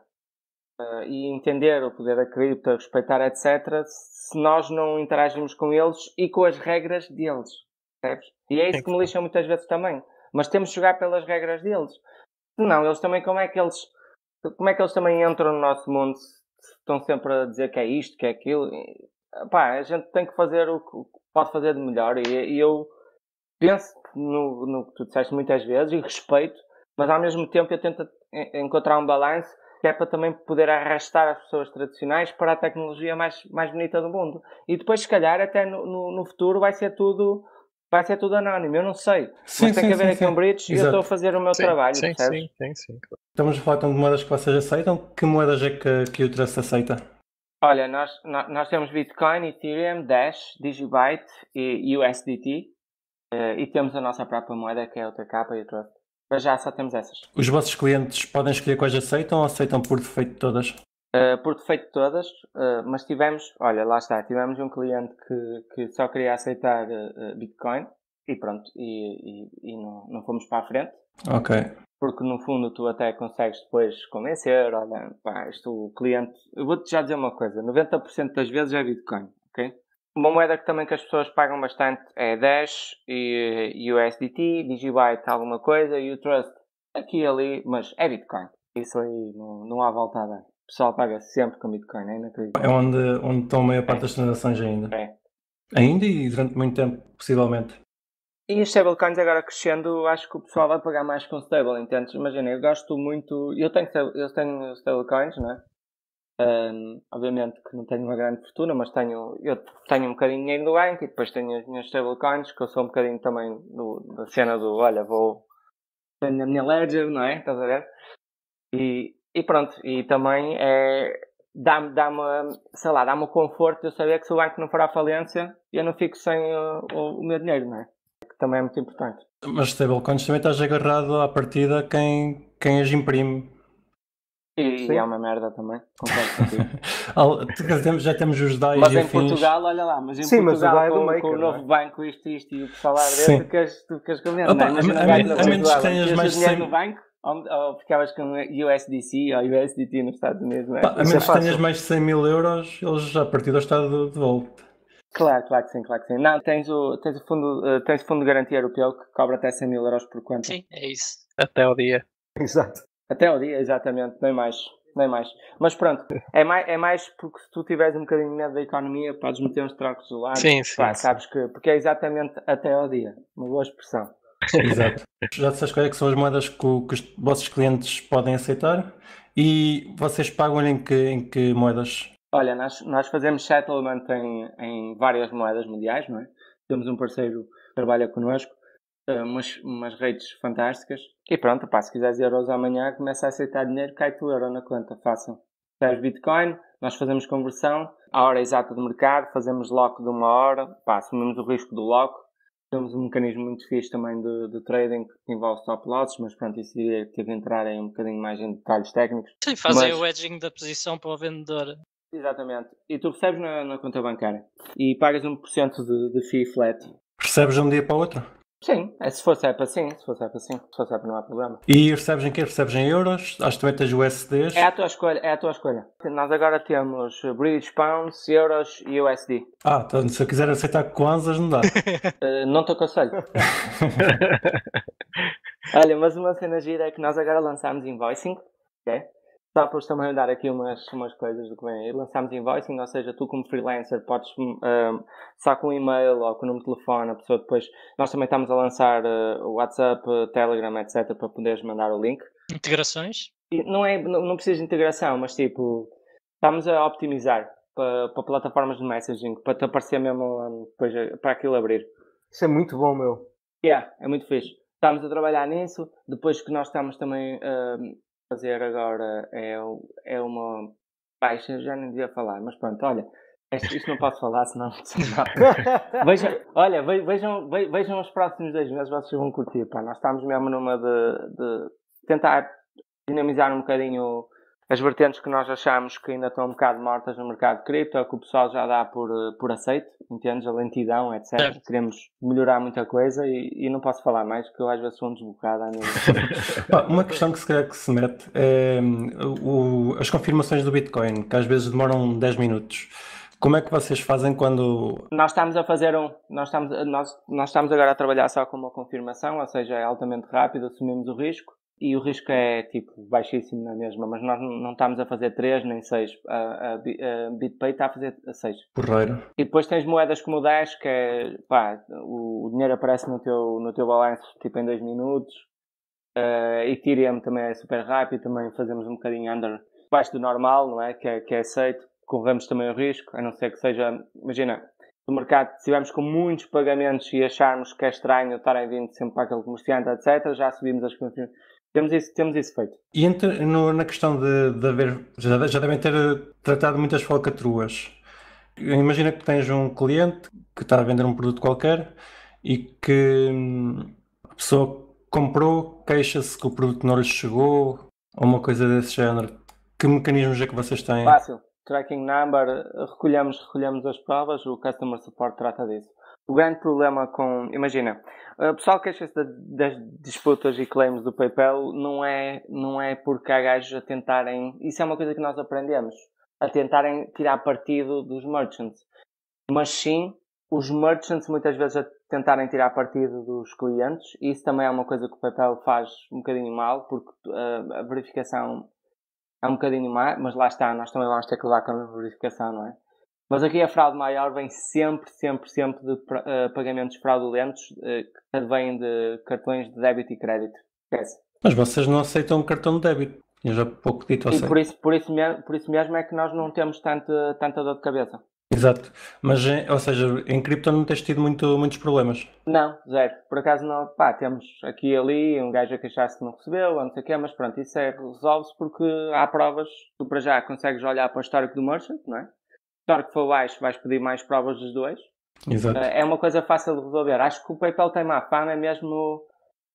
uh, e entender o poder da cripto, respeitar, etcétera, se nós não interagimos com eles e com as regras deles. Percebes? E é isso que me lixa muitas vezes também. Mas temos de jogar pelas regras deles. Senão, eles também, como é que eles, como é que eles também entram no nosso mundo se estão sempre a dizer que é isto, que é aquilo? E, pá, a gente tem que fazer o que pode fazer de melhor. E, e eu penso no, no que tu disseste muitas vezes e respeito, mas ao mesmo tempo eu tento encontrar um balanço que é para também poder arrastar as pessoas tradicionais para a tecnologia mais, mais bonita do mundo. E depois, se calhar, até no, no, no futuro vai ser tudo... Vai ser tudo anónimo, eu não sei. Sim, mas tem sim, que haver sim, aqui um bridge e eu estou a fazer o meu sim, trabalho, sim, percebes? Sim, sim, sim. Estamos a falar então de moedas que vocês aceitam. Que moedas é que, que o Trust aceita? Olha, nós, nós, nós temos Bitcoin, Ethereum, Dash, Digibyte e U S D T. Uh, e temos a nossa própria moeda, que é o T K e o Trust. Mas já só temos essas. Os vossos clientes podem escolher quais aceitam ou aceitam por defeito todas? Uh, por defeito todas, uh, mas tivemos, olha, lá está, tivemos um cliente que, que só queria aceitar uh, Bitcoin. E pronto, e, e, e não, não fomos para a frente. Ok. Porque no fundo tu até consegues depois convencer, olha, pá, isto o cliente... Eu vou-te já dizer uma coisa, noventa por cento das vezes é Bitcoin, ok? Uma moeda que também que as pessoas pagam bastante é Dash e, e U S D T, Digibyte alguma coisa e o Trust aqui e ali, mas é Bitcoin. Isso aí não, não há volta a dar. O pessoal paga sempre com Bitcoin, é inacreditável. É onde, onde estão a maior parte é. das transações ainda. É. Ainda e durante muito tempo, possivelmente. E os stablecoins agora crescendo, acho que o pessoal vai pagar mais com stable, entendes? Imagina, eu gosto muito... Eu tenho, eu tenho stablecoins, não é? Um, obviamente que não tenho uma grande fortuna, mas tenho, eu tenho um bocadinho de dinheiro no banco e depois tenho as minhas stablecoins, que eu sou um bocadinho também do, da cena do, olha, vou... Tenho a minha ledger, não é? Estás a ver? E, e pronto, e também é... Dá-me, dá-me, sei lá, dá-me o conforto de eu saber que se o banco não for à falência, eu não fico sem o, o, o meu dinheiro, não é? Que também é muito importante. Mas stablecoins também estás agarrado à partida quem, quem as imprime. E, e é uma merda também, concordo contigo. Já temos os D A Is mas e em afins. Portugal, olha lá, mas em Sim, Portugal mas o D A I é do com, Maker, com o não é? novo banco, isto, isto e o pessoal lá Sim. dentro, tu queres, tu queres convendo, Opa, não é? Imagina a- um a gajo men- da a menos que Venezuela, tenhas tinhas mais o dinheiro cem- no banco ou, ou ficavas com U S D C ou U S D T nos Estados Unidos, não é? Pá, a Isso é menos que tenhas fácil. mais de cem mil euros, eles já a partir do estado de, de volta. Claro, claro que sim, claro que sim. Não, tens o, tens o, fundo, uh, tens o fundo de garantia europeu que cobra até cem mil euros por conta. Sim, é isso. Até o dia. Exato. Até ao dia, exatamente, nem mais. Nem mais. Mas pronto, é mais, é mais porque se tu tiveres um bocadinho de medo da economia, podes meter uns trocos do lado. Sim, sim, Pá, sim. sabes que. Porque é exatamente até ao dia. Uma boa expressão. Exato. Já disseste quais é que são as moedas que, o- que os vossos clientes podem aceitar e vocês pagam em que, em que moedas? Olha, nós, nós fazemos settlement em, em várias moedas mundiais, não é? Temos um parceiro que trabalha connosco, uh, umas, umas rates fantásticas. E pronto, pá, se quiseres euros amanhã, começa a aceitar dinheiro, cai-te o euro na conta, fácil. Recebes Bitcoin, nós fazemos conversão, à hora exata do mercado, fazemos lock de uma hora, pá, assumimos o risco do lock. Temos um mecanismo muito fixe também de, de trading que envolve stop losses, mas pronto, isso iria ter que entrar em um bocadinho mais em detalhes técnicos. Sim, fazem Mas- o edging da posição para o vendedor. Exatamente. E tu recebes na, na conta bancária e pagas um por cento de, de fee flat. Recebes de um dia para o outro? Sim, é, se for C E P assim, se for C E P assim, se for C E P não há problema. E recebes em quê? Recebes em euros? Acho que também tens U S Ds. É a tua escolha, é a tua escolha. Nós agora temos British Pounds, Euros e U S D. Ah, então, se eu quiser aceitar Kwanzas, não dá. Uh, não te aconselho. Olha, mas uma cena gira é que nós agora lançámos invoicing, ok? Só para também dar aqui umas, umas coisas do que vem aí. Lançámos invoicing, ou seja, tu como freelancer podes, um, só com um e-mail ou com o número de telefone, a pessoa depois... Nós também estamos a lançar uh, WhatsApp, Telegram, etcétera para poderes mandar o link. Integrações? E não, é, não, não precisa de integração, mas tipo, estamos a optimizar para, para plataformas de messaging, para te aparecer mesmo um, depois, para aquilo abrir. Isso é muito bom, meu. Yeah, é muito fixe. Estamos a trabalhar nisso. Depois que nós estamos também a uh, fazer agora é, é uma baixa, já nem devia falar, mas pronto, olha, isto, isto não posso falar, senão vejam, olha, vejam, vejam os próximos dois meses, vocês vão curtir, pá. Nós estamos mesmo numa de, de tentar dinamizar um bocadinho as vertentes que nós achamos que ainda estão um bocado mortas no mercado de cripto, é que o pessoal já dá por, por aceito, entendes? A lentidão, etcétera. É. Queremos melhorar muita coisa e, e não posso falar mais, que eu às vezes sou um desbocado. Uma questão que se calhar que se mete é o, as confirmações do Bitcoin, que às vezes demoram dez minutos. Como é que vocês fazem quando... Nós estamos a fazer um... Nós estamos, nós, nós estamos agora a trabalhar só com uma confirmação, ou seja, é altamente rápido, assumimos o risco. E o risco é, tipo, baixíssimo na mesma, mas nós não estamos a fazer três nem seis. A, a, a BitPay está a fazer seis. Porreiro. E depois tens moedas como o Dash, que é, pá, o, o dinheiro aparece no teu, no teu balanço, tipo, em dois minutos. Uh, Ethereum também é super rápido, também fazemos um bocadinho under, baixo do normal, não é? Que é, que é aceito. Corremos também o risco, a não ser que seja, imagina, no mercado, se estivermos com muitos pagamentos e acharmos que é estranho estarem vindo sempre para aquele comerciante, etcétera, já subimos as confirmações. Temos isso, temos isso feito. E entre, no, na questão de, de haver, já, já devem ter tratado muitas falcatruas. Imagina que tens um cliente que está a vender um produto qualquer e que hum, a pessoa comprou, queixa-se que o produto não lhe chegou ou uma coisa desse género. Que mecanismos é que vocês têm? Fácil. Tracking number, recolhemos, recolhemos as provas, o Customer Support trata disso. O grande problema com... Imagina, o pessoal queixa-se das disputas e claims do PayPal não é, não é porque há gajos a tentarem... Isso é uma coisa que nós aprendemos. A tentarem tirar partido dos merchants. Mas sim, os merchants muitas vezes a tentarem tirar partido dos clientes. E isso também é uma coisa que o PayPal faz um bocadinho mal, porque uh, a verificação é um bocadinho má. Mas lá está, nós também vamos ter que levar com a verificação, não é? Mas aqui a fraude maior vem sempre, sempre, sempre de uh, pagamentos fraudulentos uh, que advêm de cartões de débito e crédito. Esquece. Mas vocês não aceitam um cartão de débito. Eu já pouco dito E por isso, por, isso mesmo, por isso mesmo é que nós não temos tanta, tanta dor de cabeça. Exato. Mas, ou seja, em cripto não tens tido muito, muitos problemas? Não, zero. Por acaso não. Pá, temos aqui e ali um gajo a queixar-se que não recebeu, ou não sei o quê, mas pronto, isso é, resolve-se porque há provas. Tu para já consegues olhar para o histórico do merchant, não é? Se o histórico for baixo, vais pedir mais provas dos dois. Exato. É uma coisa fácil de resolver. Acho que o PayPal tem má fama, é mesmo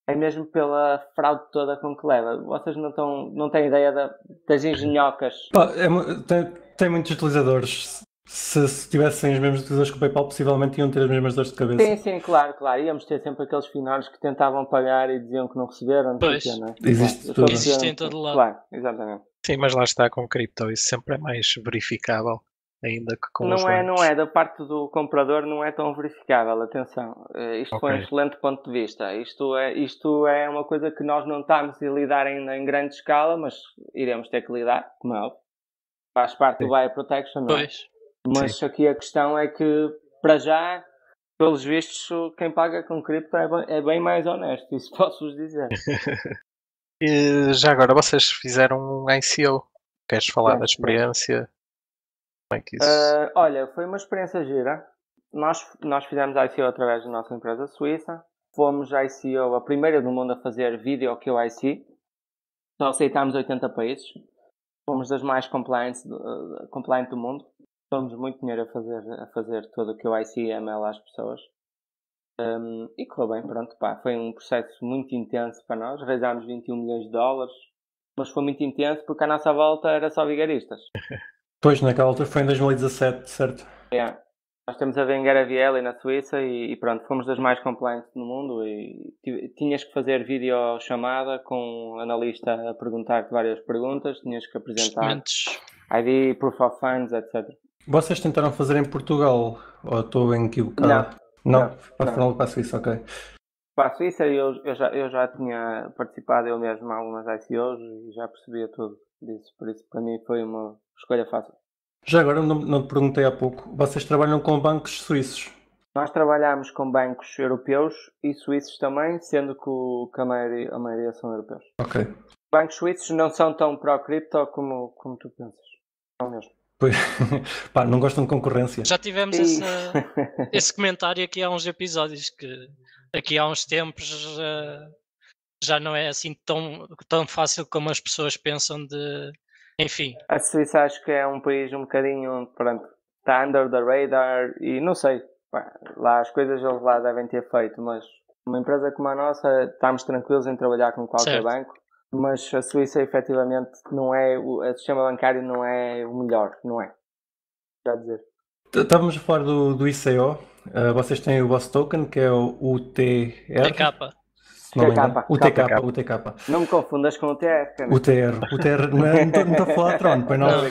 é mesmo pela fraude toda com que leva. Vocês não, tão, não têm ideia da, das engenhocas. Pá, é mu- tem, tem muitos utilizadores. Se, se tivessem os mesmos utilizadores que o PayPal, possivelmente iam ter as mesmas dores de cabeça. Sim, sim, claro, claro. Íamos ter sempre aqueles finais que tentavam pagar e diziam que não receberam. Não Pois. sei o quê, não é? Existe Claro, tudo. Existe em todo lado. Claro, exatamente. Sim, mas lá está com cripto, isso sempre é mais verificável, ainda que com os Não é, bancos. não é, da parte do comprador não é tão verificável, atenção. Eh, Isto foi um Ok. excelente ponto de vista. Isto é, isto é uma coisa que nós não estamos a lidar ainda em grande escala, mas iremos ter que lidar, como é óbvio. Faz parte do Buyer Protection, não é? Pois. Mas aqui a questão é que, para já, pelos vistos, quem paga com cripto é bem, é bem mais honesto, isso posso-vos dizer. E já agora, vocês fizeram um I C O. Queres falar Sim, da sim. experiência? Como é que isso... Ah, olha, foi uma experiência gira. Nós, nós fizemos I C O através da nossa empresa suíça. Fomos I C O, a primeira do mundo a fazer vídeo Q I C. Só aceitámos oitenta países. Fomos das mais compliant do, compliant do mundo. Fomos muito dinheiro a fazer, a fazer todo o Q I C e M L às pessoas. Um, e correu bem, pronto, pá. Foi um processo muito intenso para nós. Raisámos vinte e um milhões de dólares. Mas foi muito intenso porque a nossa volta era só vigaristas. Pois, naquela altura foi em dois mil e dezassete, certo? Yeah. Nós temos a Vengar Avieli na Suíça e, e pronto, fomos das mais compliantes no mundo e tive- tinhas que fazer videochamada com um analista a perguntar-te várias perguntas, tinhas que apresentar Documentos. I D, Proof of Funds, etcétera. Vocês tentaram fazer em Portugal? Ou estou equivocado? Não, Não? não, Para não. foram logo para a Suíça, ok. Para a Suíça eu, eu, já, eu já tinha participado eu mesmo em algumas I C Os e já percebia tudo disso, por isso para mim foi uma escolha fácil. Já agora, não, não te perguntei há pouco, vocês trabalham com bancos suíços? Nós trabalhamos com bancos europeus e suíços também, sendo que, o, que a, maioria, a maioria são europeus. Ok. Bancos suíços não são tão pró-cripto como, como tu pensas. Não mesmo. Pois, pá, não gostam de concorrência. Já tivemos E- essa, esse comentário aqui há uns episódios que aqui há uns tempos já, já não é assim tão, tão fácil como as pessoas pensam de. Enfim, A Suíça acho que é um país um bocadinho, pronto, está under the radar e não sei, pá, lá as coisas eles lá devem ter feito, mas uma empresa como a nossa estamos tranquilos em trabalhar com qualquer Certo. banco, mas a Suíça efetivamente não é, o, o sistema bancário não é o melhor, não é? Já dizer. T- Estávamos a falar do, do I C O. Uh, vocês têm o vosso token, que é o U T R. T K. Se não me engano. T K, U T K, K. U T K. Não me confundas com o T R, cara. U T R. U T R. Não é- não estou não estou a falar de Tron, pois não? Não.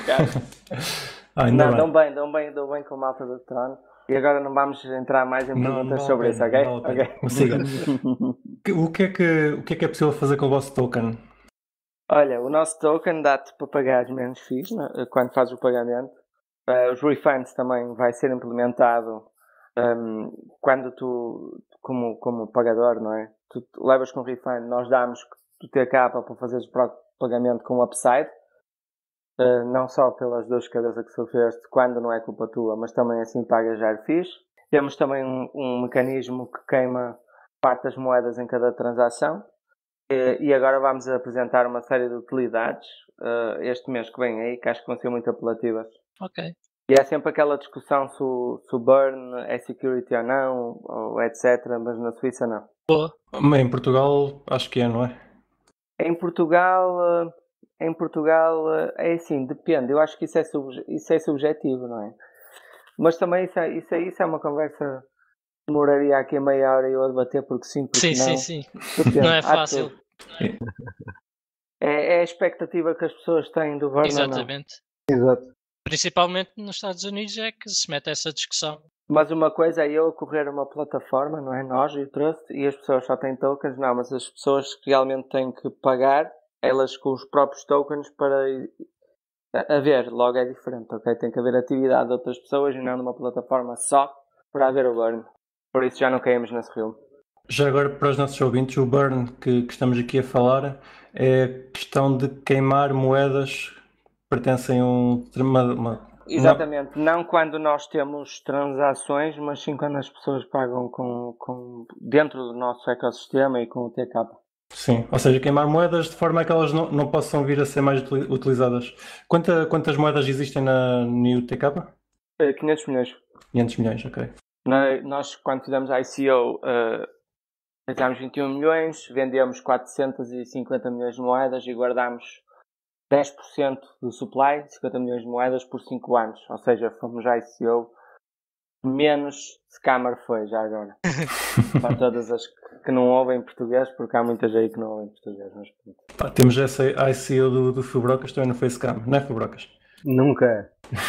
Ah, ainda Não, dão bem. bem, dão bem, dão bem com a malta do Trono. E agora não vamos entrar mais em Não, perguntas não vale sobre a isso, pena, ok? não vale a pena. Ok. Siga. Que- O que, é que, o que é que é possível fazer com o vosso token? Olha, o nosso token dá-te para pagar menos fees né, quando fazes o pagamento. Uh, os refunds também vai ser implementado um, quando tu, como, como pagador, não é? Tu, tu levas com refund, nós damos o T K para fazeres o próprio pagamento com upside. Uh, não só pelas dores de cabeça que sofreste quando não é culpa tua, mas também assim pagas já fees. Temos também um, um mecanismo que queima parte das moedas em cada transação. E, e agora vamos apresentar uma série de utilidades uh, este mês que vem aí, que acho que vão ser muito apelativas. Ok. E é sempre aquela discussão se o, se o burn é security ou não, ou etcétera. Mas na Suíça não. Boa. Em Portugal, acho que é, não é? Em Portugal, uh, em Portugal uh, é assim, depende. Eu acho que isso é, sub, isso é subjetivo, não é? Mas também isso é, isso é, isso é uma conversa que demoraria aqui meia hora eu a debater porque sim, porque Sim, não. sim, sim. Depende. Não é Há fácil. tudo. É, é a expectativa que as pessoas têm do burn ou não. Exatamente. Exato. Principalmente nos Estados Unidos é que se mete essa discussão. Mas uma coisa é eu correr uma plataforma, não é? Nós e o Trust, e as pessoas só têm tokens. Não, mas as pessoas realmente têm que pagar, elas com os próprios tokens para haver. Logo é diferente, ok? Tem que haver atividade de outras pessoas e não numa plataforma só para haver o burn. Por isso já não caímos nesse rio. Já agora, para os nossos ouvintes, o burn que, que estamos aqui a falar é a questão de queimar moedas que pertencem a um, uma, uma, Exatamente, não quando nós temos transações, mas sim quando as pessoas pagam com, com, dentro do nosso ecossistema e com o T K. Sim, ou seja, queimar moedas de forma a que elas não, não possam vir a ser mais utili- utilizadas. Quanta, quantas moedas existem na no U T K? Uh, quinhentos milhões. quinhentos milhões, ok. Na- Nós, quando fizemos I C O, uh, Pensámos vinte e um milhões, vendemos quatrocentos e cinquenta milhões de moedas e guardámos dez por cento do supply, cinquenta milhões de moedas por cinco anos. Ou seja, fomos já I C O menos scammer foi já agora. Para todas as que não ouvem português, porque há muitas aí que não ouvem português. Mas... Pá, temos essa I C O do, do Fubrocas, também não foi scam, não é Fubrocas? Nunca.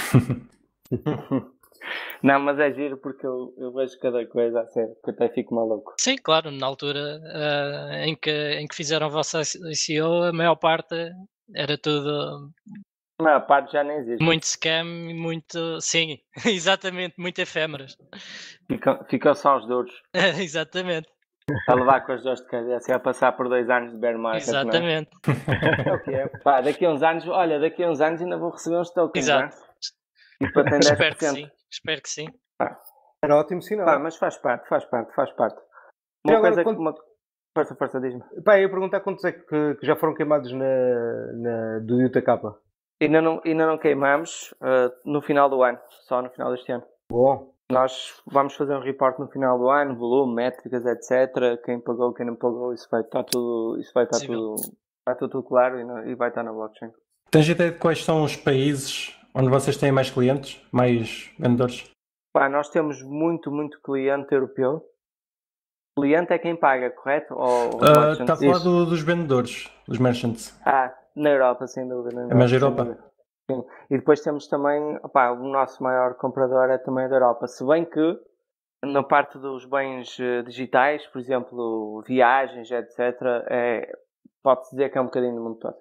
Não, mas é giro porque eu, eu vejo cada coisa a sério, que até fico maluco. Sim, claro, na altura uh, em, que, em que fizeram a vossa I C O, a maior parte era tudo... A maior parte já nem existe. Muito scam e muito... Sim, exatamente, muito efêmeras. Ficam, ficam só os duros. Exatamente. A levar com as dores de cabeça e a passar por dois anos de bear market. Exatamente. Não é? É o que é. Pá, daqui a uns anos, olha, daqui a uns anos ainda vou receber uns tokens. Exato. E para ter Espero que sim. Espero que sim. Pá. Era ótimo sinal. Pá, mas faz parte, faz parte, faz parte. Uma agora, coisa quando... que... Uma... Força, força, diz-me. Pá, eu ia perguntar quantos é que, que já foram queimados na, na, do Utah Kappa. Ainda não, ainda não queimamos uh, no final do ano, só no final deste ano. Bom. Nós vamos fazer um report no final do ano, volume, métricas, etcétera. Quem pagou, quem não pagou, isso vai estar tudo, isso vai estar tudo, vai estar tudo claro e, não, e vai estar na blockchain. Tens ideia de quais são os países onde vocês têm mais clientes, mais vendedores? Pá, nós temos muito, muito cliente europeu. Cliente é quem paga, correto? Ou, uh, está a falar do, dos vendedores, dos merchants. Ah, na Europa, sem dúvida. É mais Europa? Sim. E depois temos também, opá, o nosso maior comprador é também da Europa. Se bem que na parte dos bens uh, digitais, por exemplo, viagens, etcétera, é, pode-se dizer que é um bocadinho do mundo todo.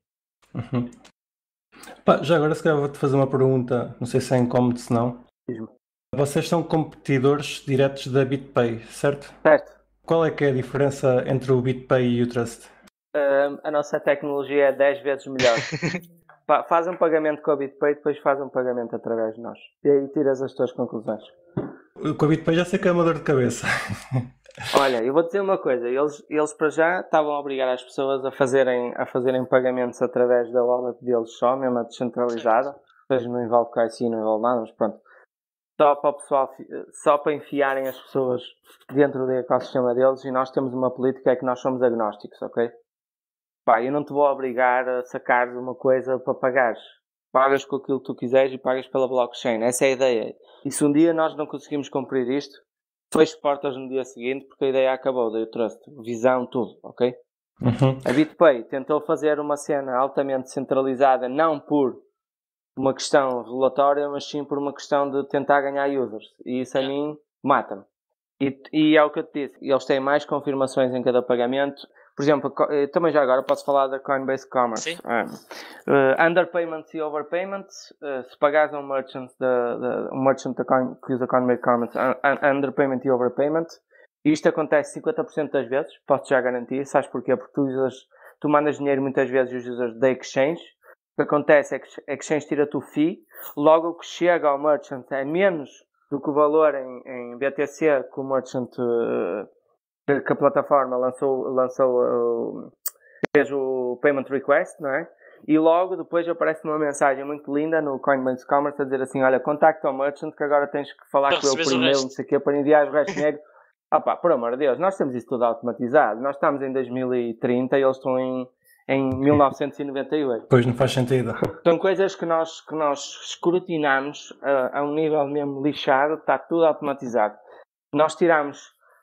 Uhum. Pá, já agora se calhar vou-te fazer uma pergunta, não sei se é incómodo, se não. Diz-me. Vocês são competidores diretos da BitPay, certo? Certo. Qual é que é a diferença entre o BitPay e o Trust? Uh, a nossa tecnologia é dez vezes melhor. Faz um pagamento com a BitPay e depois faz um pagamento através de nós. E aí tiras as tuas conclusões. Com a BitPay já sei que é uma dor de cabeça. Olha, eu vou dizer uma coisa. Eles, eles para já estavam a obrigar as pessoas a fazerem, a fazerem pagamentos através da wallet deles só, mesmo a descentralizada. Ou seja, não envolve K I C, não envolve nada, mas pronto. Só para o pessoal, só para enfiarem as pessoas dentro do ecossistema deles, e nós temos uma política, é que nós somos agnósticos, ok? Pá, eu não te vou obrigar a sacares uma coisa para pagares. Pagas com aquilo que tu quiseres e pagas pela blockchain. Essa é a ideia. E se um dia nós não conseguimos cumprir isto, fecho portas no dia seguinte, porque a ideia acabou. Daí o trust, visão, tudo, ok? Uhum. A BitPay tentou fazer uma cena altamente centralizada, não por uma questão regulatória, mas sim por uma questão de tentar ganhar users. E isso a mim mata-me. E, e é o que eu te disse. Eles têm mais confirmações em cada pagamento. Por exemplo, também já agora posso falar da Coinbase Commerce. Sim. Um, uh, underpayments e overpayments. Uh, se pagares a um merchant, da, da, um merchant da Coin, que usa Coinbase Commerce, un, un, underpayment e overpayment, e isto acontece cinquenta por cento das vezes, posso já garantir. Sabes porquê? Porque tu, usas, tu mandas dinheiro muitas vezes e os usas da exchange. O que acontece é que a exchange tira-te o fee, logo o que chega ao merchant é menos do que o valor em, em B T C que o merchant, uh, que a plataforma lançou, lançou uh, fez o payment request, não é? E logo depois aparece uma mensagem muito linda no Coinbase Commerce a dizer assim, olha, contacta o merchant que agora tens que falar com ele por e-mail, não sei o quê, para enviar o resto de dinheiro. Ah pá, por amor de Deus, nós temos isso tudo automatizado. Nós estamos em dois mil e trinta e eles estão em em mil novecentos e noventa e oito. Pois, não faz sentido. São coisas que nós, que nós escrutinamos a, a um nível mesmo lixado, está tudo automatizado. Nós tiramos...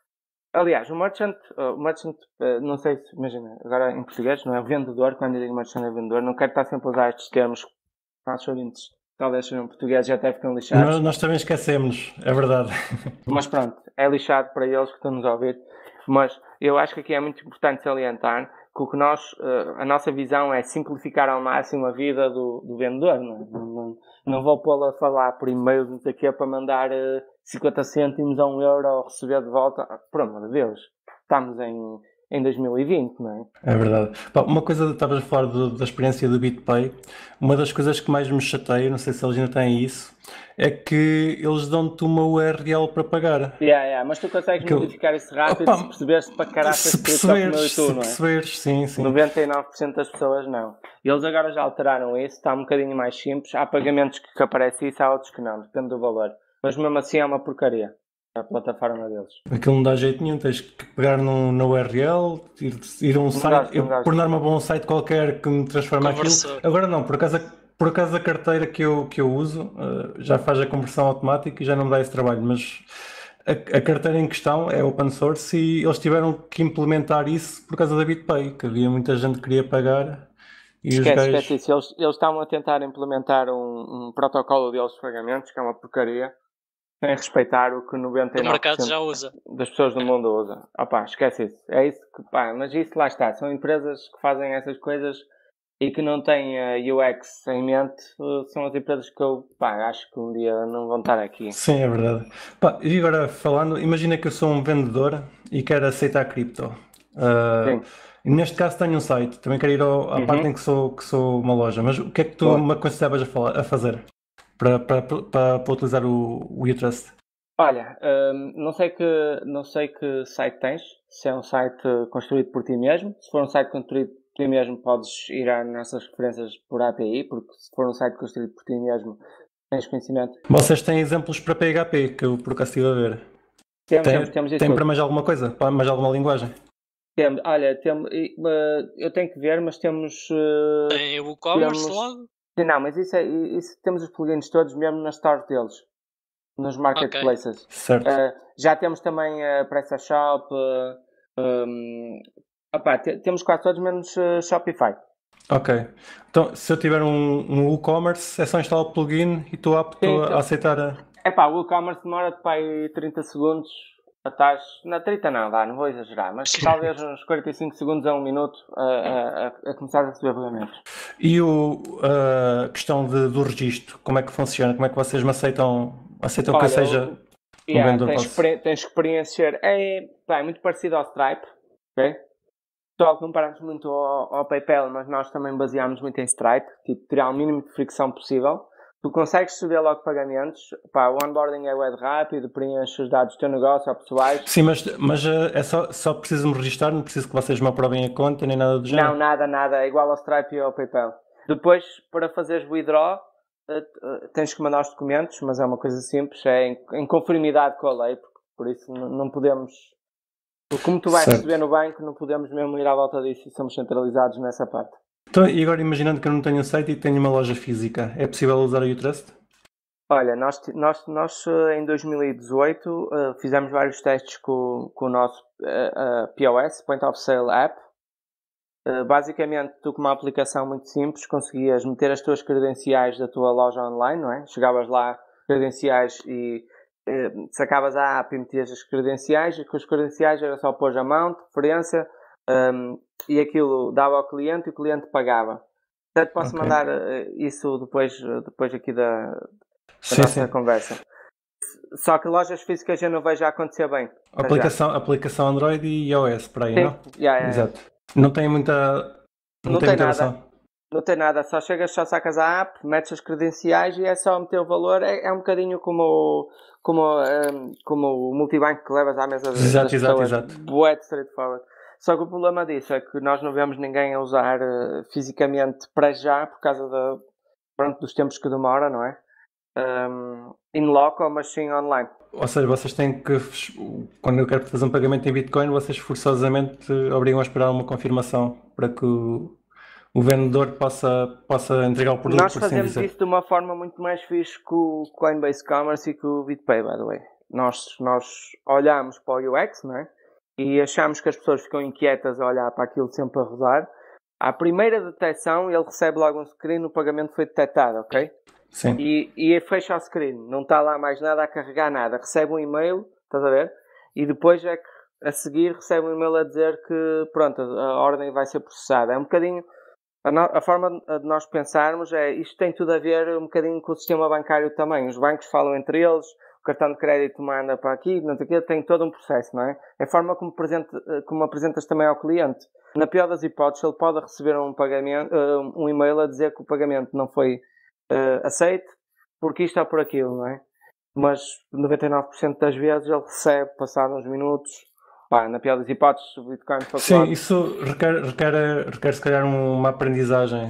Aliás, o merchant, o merchant, não sei se, imagina, agora em português, não é vendedor, quando eu digo merchant é vendedor, não quero estar sempre a usar estes termos, nossos ouvintes, talvez sejam portugueses e até ficam lixados. Nós, nós também esquecemos, é verdade. Mas pronto, é lixado para eles que estão-nos a ouvir. Mas eu acho que aqui é muito importante salientar que o que nós, a nossa visão é simplificar ao máximo a vida do, do vendedor. Não, não, não vou pô-lo a falar por e-mail, não sei o quê, para mandar cinquenta cêntimos a um euro ou receber de volta. Por amor de Deus, estamos em, em dois mil e vinte, não é? É verdade. Pá, uma coisa, estavas a falar do, da experiência do BitPay, uma das coisas que mais me chateia, não sei se eles ainda têm isso, é que eles dão-te uma U R L para pagar. Yeah, yeah, mas tu consegues que modificar eu... isso rápido. Opa, se perceberes para caralho se perceberes, se não é? perceberes, sim, sim. noventa e nove por cento das pessoas não. Eles agora já alteraram isso, está um bocadinho mais simples. Há pagamentos que aparecem isso, há outros que não, depende do valor. Mas mesmo assim é uma porcaria. a plataforma deles. Aquilo não dá jeito nenhum, tens que pegar no, no U R L, ir, ir a um site, eu, por norma vou a um site qualquer que me transforma aquilo. Agora não, por acaso, por acaso a carteira que eu, que eu uso uh, já faz a conversão automática e já não me dá esse trabalho, mas a, a carteira em questão é open source e eles tiveram que implementar isso por causa da BitPay, que havia muita gente que queria pagar. E esquece, os gajos... esquece isso. Eles, eles estavam a tentar implementar um, um protocolo deles de pagamentos, que é uma porcaria, sem respeitar o que noventa e nove por cento o mercado já usa. Das pessoas do mundo usa. Opá, esquece isso. É isso que, pá, mas isso lá está. São empresas que fazem essas coisas e que não têm a U X em mente. São as empresas que eu, pá, acho que um dia não vão estar aqui. Sim, é verdade. Pá, e agora falando, imagina que eu sou um vendedor e quero aceitar cripto. Uh, neste caso tenho um site, também quero ir ao, à uhum. parte em que sou, que sou uma loja, mas o que é que tu Pô. me aconselhavas a, falar, a fazer para, para, para, para utilizar o, o UTrust? Olha, um, não, sei que, não sei que site tens, se é um site construído por ti mesmo. Se for um site construído por ti mesmo, podes ir às nossas referências por A P I, porque se for um site construído por ti mesmo, tens conhecimento. Vocês têm exemplos para P H P, que eu por acaso estive a ver. Temos, tem temos, temos tem para mais alguma coisa? Para mais alguma linguagem? Temos, olha, temos, eu tenho que ver, mas temos... Tem o WooCommerce logo? Não, mas isso, é, isso temos os plugins todos mesmo nas stores deles. Nos marketplaces. Okay. Certo. Uh, já temos também a uh, PrestaShop. Uh, um, opa, temos quase todos menos uh, Shopify. Ok. Então, se eu tiver um, um WooCommerce, é só instalar o plugin e estou apto Sim, então, a aceitar a... É pá, o WooCommerce demora-te para aí trinta segundos. Estás... Não, trinta não, vá, não vou exagerar. Mas talvez uns quarenta e cinco segundos a um minuto a, a, a, a começar a receber pagamentos. E o, a questão de, do registro, como é que funciona? Como é que vocês me aceitam... Aceitam Olha, que eu seja eu, um yeah, vendedor tens, experi tens que preencher. É, pá, é muito parecido ao Stripe, ok? Só comparamos muito ao, ao PayPal, mas nós também baseamos muito em Stripe, tipo, tirar o mínimo de fricção possível. Tu consegues receber logo pagamentos, pá, o onboarding é web rápido, preenches os dados do teu negócio ou pessoais. Sim, mas, mas é só, só preciso me registrar, não preciso que vocês me aprovem a conta, nem nada do género? Não, nada, nada, é igual ao Stripe e ao PayPal. Depois, para fazeres withdraw, Uh, uh, tens que mandar os documentos, mas é uma coisa simples, é em, em conformidade com a lei, porque, por isso não, não podemos, como tu vais certo. receber no banco, não podemos mesmo ir à volta disso e somos centralizados nessa parte. Então, e agora imaginando que eu não tenho um site e tenho uma loja física, é possível usar a UTrust? Olha, nós, nós, nós em dois mil e dezoito uh, fizemos vários testes com, com o nosso uh, uh, P O S, Point of Sale App. Uh, basicamente, tu com uma aplicação muito simples conseguias meter as tuas credenciais da tua loja online, não é? Chegavas lá, credenciais e uh, sacavas a app e metias as credenciais e com as credenciais era só pôr amount, referência um, e aquilo dava ao cliente e o cliente pagava. Portanto, posso okay. mandar uh, isso depois, uh, depois aqui da, da sim, nossa sim. conversa. Só que lojas físicas eu não vejo a acontecer bem. Aplicação, aplicação Android e iOS, para aí, sim. não? Yeah, yeah, Exato. Yeah. Não tem muita. Não, não tem, tem muita nada. Não tem nada. Só chegas, só sacas a app, metes as credenciais e é só meter o valor. É, é um bocadinho como, como, um, como o multibanco que levas à mesa das exato, pessoas. Exato, exato. Bué straightforward. Só que o problema disso é que nós não vemos ninguém a usar uh, fisicamente para já, por causa da, pronto, dos tempos que demora, não é? Um, in loco, mas sim online. Ou seja, vocês têm que, quando eu quero fazer um pagamento em Bitcoin, vocês forçosamente obrigam a esperar uma confirmação para que o, o vendedor possa, possa entregar o produto. Nós por fazemos assim dizer. Isso de uma forma muito mais fixe que o Coinbase Commerce e que o BitPay, by the way. Nós, nós olhamos para o U X, não é? E achamos que as pessoas ficam inquietas a olhar para aquilo sempre a rodar. À primeira detecção, ele recebe logo um screen, o pagamento foi detectado, ok? Sim. E, e fecha o screen, não está lá mais nada a carregar nada, recebe um e-mail, estás a ver? E depois é que a seguir recebe um e-mail a dizer que pronto, a ordem vai ser processada. É um bocadinho, a, no, a forma de nós pensarmos é, isto tem tudo a ver um bocadinho com o sistema bancário também. Os bancos falam entre eles, o cartão de crédito manda para aqui, não sei o quê, tem todo um processo, não é? É a forma como, presente, como apresentas também ao cliente. Na pior das hipóteses, ele pode receber um, pagamento, um e-mail a dizer que o pagamento não foi Uh, aceite, porque isto é por aquilo, não é? Mas noventa e nove por cento das vezes ele recebe, passado uns minutos, pá, na pior das hipóteses, o Bitcoin foi sim, claro. Isso requer, requer, requer se calhar uma aprendizagem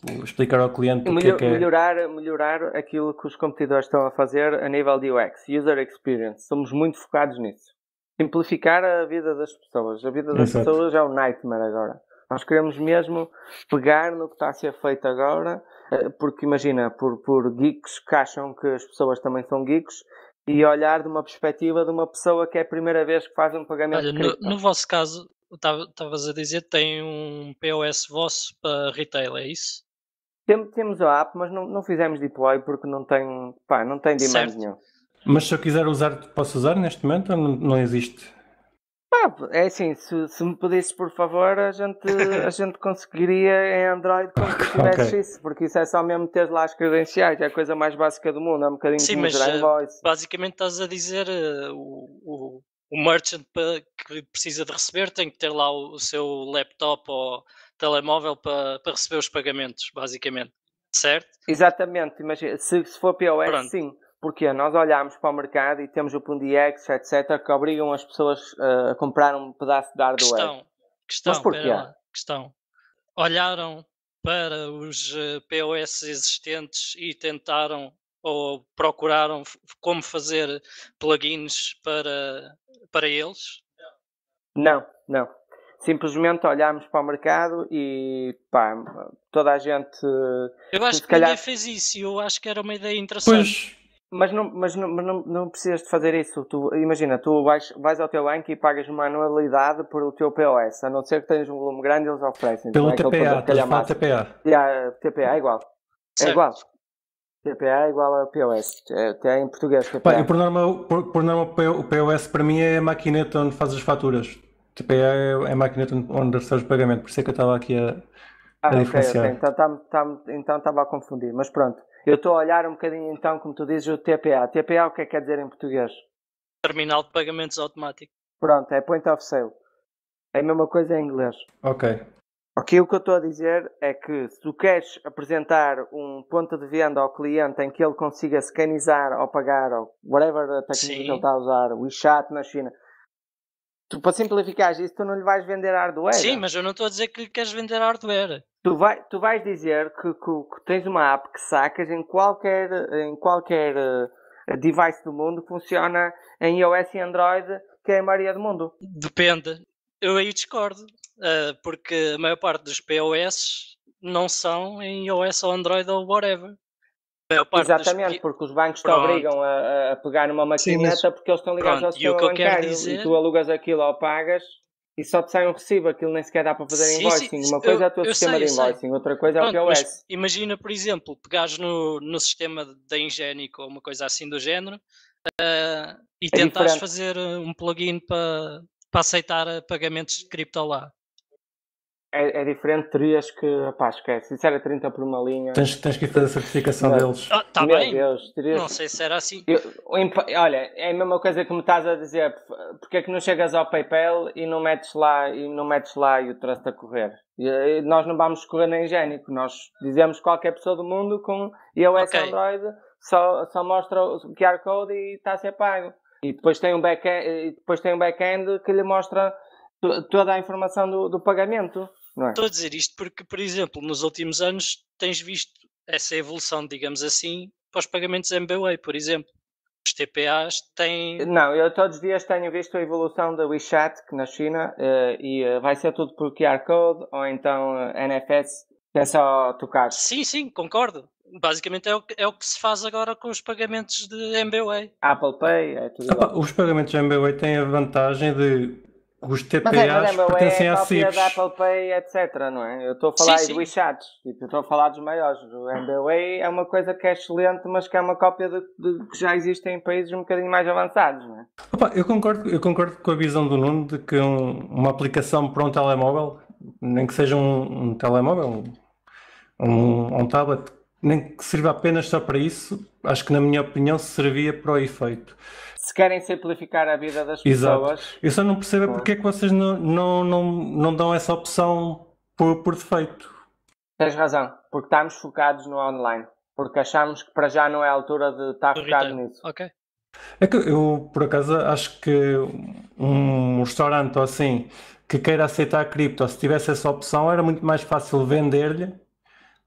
explicar ao cliente o que é Melhor, que é. melhorar, melhorar aquilo que os competidores estão a fazer a nível de U X, User Experience. Somos muito focados nisso. Simplificar a vida das pessoas. A vida das Exato. pessoas é um nightmare agora. Nós queremos mesmo pegar no que está a ser feito agora, eh, porque imagina, por, por geeks que acham que as pessoas também são geeks, e olhar de uma perspectiva de uma pessoa que é a primeira vez que faz um pagamento Olha, de no, cripto. no vosso caso, estavas a dizer, tem um P O S vosso para retail, é isso? Tem- Temos a app, mas não, não fizemos deploy porque não tem, pá, não tem demand Certo. nenhum. Mas se eu quiser usar, posso usar neste momento ou não, não existe? Pá, é assim, se, se me pedisses por favor, a gente, a gente conseguiria em Android quando tu tivesses Ok. isso, porque isso é só mesmo ter lá as credenciais, é a coisa mais básica do mundo, é um bocadinho Sim, como mas gerar eh, invoice. basicamente estás a dizer eh, o, o, o merchant pa- que precisa de receber tem que ter lá o, o seu laptop ou telemóvel para para receber os pagamentos, basicamente. Certo? Exatamente, imagina, se, se for P O S, Pronto. sim. Porque nós olhamos para o mercado e temos o Pundex, etcétera, que obrigam as pessoas uh, a comprar um pedaço de hardware. Questão, questão, porquê? pera lá, questão. Olharam para os eh, P O S existentes e tentaram ou procuraram f- como fazer plugins para, para eles? Não, não. Simplesmente olhámos para o mercado e pá, toda a gente. Eu acho se que calhar- ninguém fez isso e eu acho que era uma ideia interessante. Pois, Mas, não, mas, não, mas não, não precisas de fazer isso. Tu, imagina, tu vais, vais ao teu banco e pagas uma anualidade por o teu P O S, a não ser que tenhas um volume grande, eles oferecem. pelo Não é aquele T P A, produto estás a falar de calhamaço. T P A. Yeah, T P A é igual. É Certo. igual. T P A é igual a P O S. É, é em português T P Pá, A. e por norma, por, por norma o P- o P O S para mim é a maquineta onde fazes as faturas. T P A é, é a maquineta onde- onde recebes o pagamento, por isso é que eu estava aqui a, Ah, a ok, diferenciar. ok. Então tá, tá, então estava a confundir. Mas pronto. Eu estou a olhar um bocadinho então, como tu dizes, o T P A. T P A o que é que quer dizer em português? Terminal de pagamentos automático. Pronto, é Point of Sale. É a mesma coisa em inglês. Ok. Ok, o que eu estou a dizer é que se tu queres apresentar um ponto de venda ao cliente em que ele consiga scanizar ou pagar ou whatever a tecnologia Sim. que ele está a usar, o WeChat na China, tu, para simplificar isso, tu não lhe vais vender hardware. Sim, mas eu não estou a dizer que lhe queres vender hardware. Tu, vai, tu vais dizer que, que, que tens uma app que sacas em qualquer, em qualquer uh, device do mundo que funciona em iOS e Android, que é a maioria do mundo. Depende. Eu aí discordo. uh, porque a maior parte dos P O S não são em iOS ou Android ou whatever. A maior parte Exatamente, dos... porque os bancos te Pronto. obrigam a, a pegar numa maquineta Sim, mas- porque eles estão ligados Pronto, ao e o sistema que eu quero bancário dizer- e tu alugas aquilo ou pagas e só te sai um recibo, aquilo nem sequer dá para fazer Sim, invoicing. sim, Uma coisa eu- é o teu eu sistema sei, de eu sei. invoicing, outra coisa é o Pronto, P O S. mas imagina, por exemplo, pegares no, no sistema da Ingénico ou uma coisa assim do género uh, e É tentares diferente. fazer uh, um plugin para para aceitar uh, pagamentos de cripto lá. É, é diferente, terias que, pá, esquece, isso era trinta por uma linha. Tens, tens que ir fazer a certificação Não. deles. Ah, tá Meu bem. Deus, terias... Não sei se era assim. Eu- o impa- olha, é a mesma coisa que me estás a dizer. Porque é que não chegas ao PayPal e não metes lá e não metes lá e o trust a correr? E, e nós não vamos correr na Ingénico. Nós dizemos que qualquer pessoa do mundo com iOS Ok. Android só, só mostra o Q R Code e está a ser pago. E depois tem um back-end, e depois tem um back-end que lhe mostra to- toda a informação do, do pagamento. Não é? Estou a dizer isto porque, por exemplo, nos últimos anos tens visto essa evolução, digamos assim, para os pagamentos M B W A I, por exemplo. Os T P As têm. Não, eu todos os dias tenho visto a evolução da WeChat que na China eh, e eh, vai ser tudo por Q R Code ou então eh, N F S, que é só tocar. Sim, sim, concordo. Basicamente é o, que, é o que se faz agora com os pagamentos de M B W A I. Apple Pay, é tudo Opa, igual. os pagamentos M B W A têm a vantagem de os Mas é, mas T P As M B W A pertencem é à cópia C I da Ps. Apple Pay, etcétera, não é? Eu estou a falar Sim, aí de sim. WeChat, tipo, eu estou a falar dos maiores. O M B W A é uma coisa que é excelente, mas que é uma cópia de, de que já existe em países um bocadinho mais avançados, não é? Opa, eu concordo, eu concordo com a visão do Nuno de que um- uma aplicação para um telemóvel, nem que seja um, um telemóvel, um, um tablet, nem que sirva apenas só para isso, acho que na minha opinião servia para o efeito. Se querem simplificar a vida das Exato. pessoas, Eu só não percebo é porque é que vocês não, não, não, não dão essa opção por, por defeito. tens razão, porque estamos focados no online. Porque achamos que para já não é a altura de estar Do focado retail. nisso. Ok. É que eu, por acaso, acho que um restaurante ou assim que queira aceitar cripto, se tivesse essa opção, era muito mais fácil vender-lhe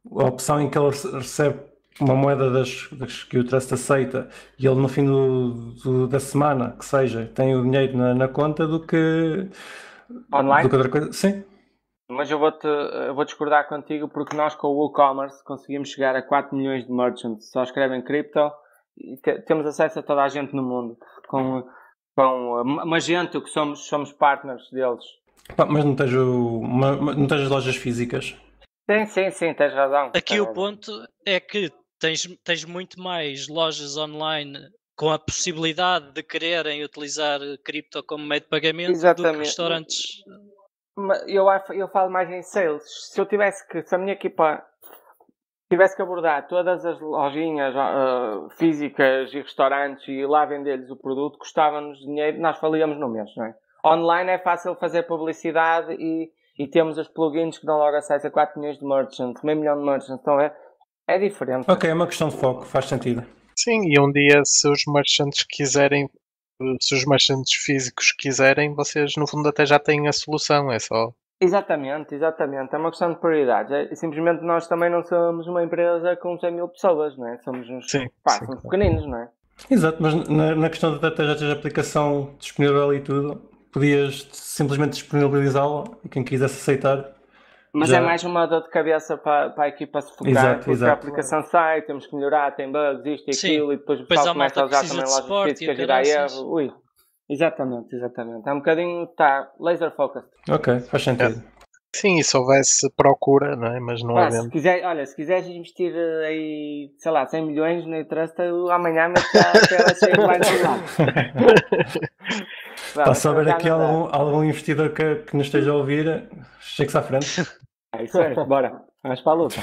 a opção em que ele recebe uma moeda das, das que o Trust aceita e ele no fim do, do- da semana, que seja, tem o dinheiro na, na conta do que Online? do que outra coisa. Sim. Mas eu vou-te eu vou discordar contigo porque nós com o WooCommerce conseguimos chegar a quatro milhões de merchants. Só escrevem cripto e te- temos acesso a toda a gente no mundo. Com, com a Magento, que somos, somos partners deles. Pá, mas não tens, o, uma- uma- não tens as lojas físicas. Sim, sim, sim, tens razão. Aqui tens o razão. ponto é que tens, tens muito mais lojas online com a possibilidade de quererem utilizar cripto como meio de pagamento do que Exatamente. restaurantes. Mas Eu, af- eu falo mais em sales. Se eu tivesse que, se a minha equipa tivesse que abordar todas as lojinhas ah, físicas e restaurantes e ir lá vender-lhes o produto, custava-nos dinheiro, nós falíamos no mês, não é? Online é fácil fazer publicidade e, e temos os plugins que dão logo acesso a quatro milhões de merchants, meio milhão de merchants, então é, é diferente. Ok, é uma questão de foco, faz sentido. Sim, e um dia se os merchants quiserem, se os merchants físicos quiserem, vocês no fundo até já têm a solução, é só. Exatamente, exatamente. É uma questão de prioridades. É, simplesmente nós também não somos uma empresa com cem mil pessoas, não é? Somos uns Sim, pá, sim, somos claro. pequeninos, não é? Exato, mas na, na questão de até já teres a aplicação disponível e tudo, podias simplesmente disponibilizá-la e quem quisesse aceitar. Mas Já- é mais uma dor de cabeça para, para a equipa se focar, Exato, porque exato. a aplicação sai, temos que melhorar, tem bugs, isto e Sim. aquilo, e depois o Depois pessoal há começa a malta que usar precisa também de lojas suporte e físicas o e dá caraças. erro. Ui. Exatamente, exatamente. É um bocadinho, está laser focused. Ok, faz sentido. Sim, e se houvesse procura, não é? Mas não Pá, se havendo. quiser, olha, se quiseres investir eh, aí, sei lá, cem milhões no Trust, eu amanhã meto a tela cheia de lá do lado. Pá, se houver aqui algum, algum investidor que, que nos esteja a ouvir, chegue-se à frente. É isso aí, bora. Vamos para a luta.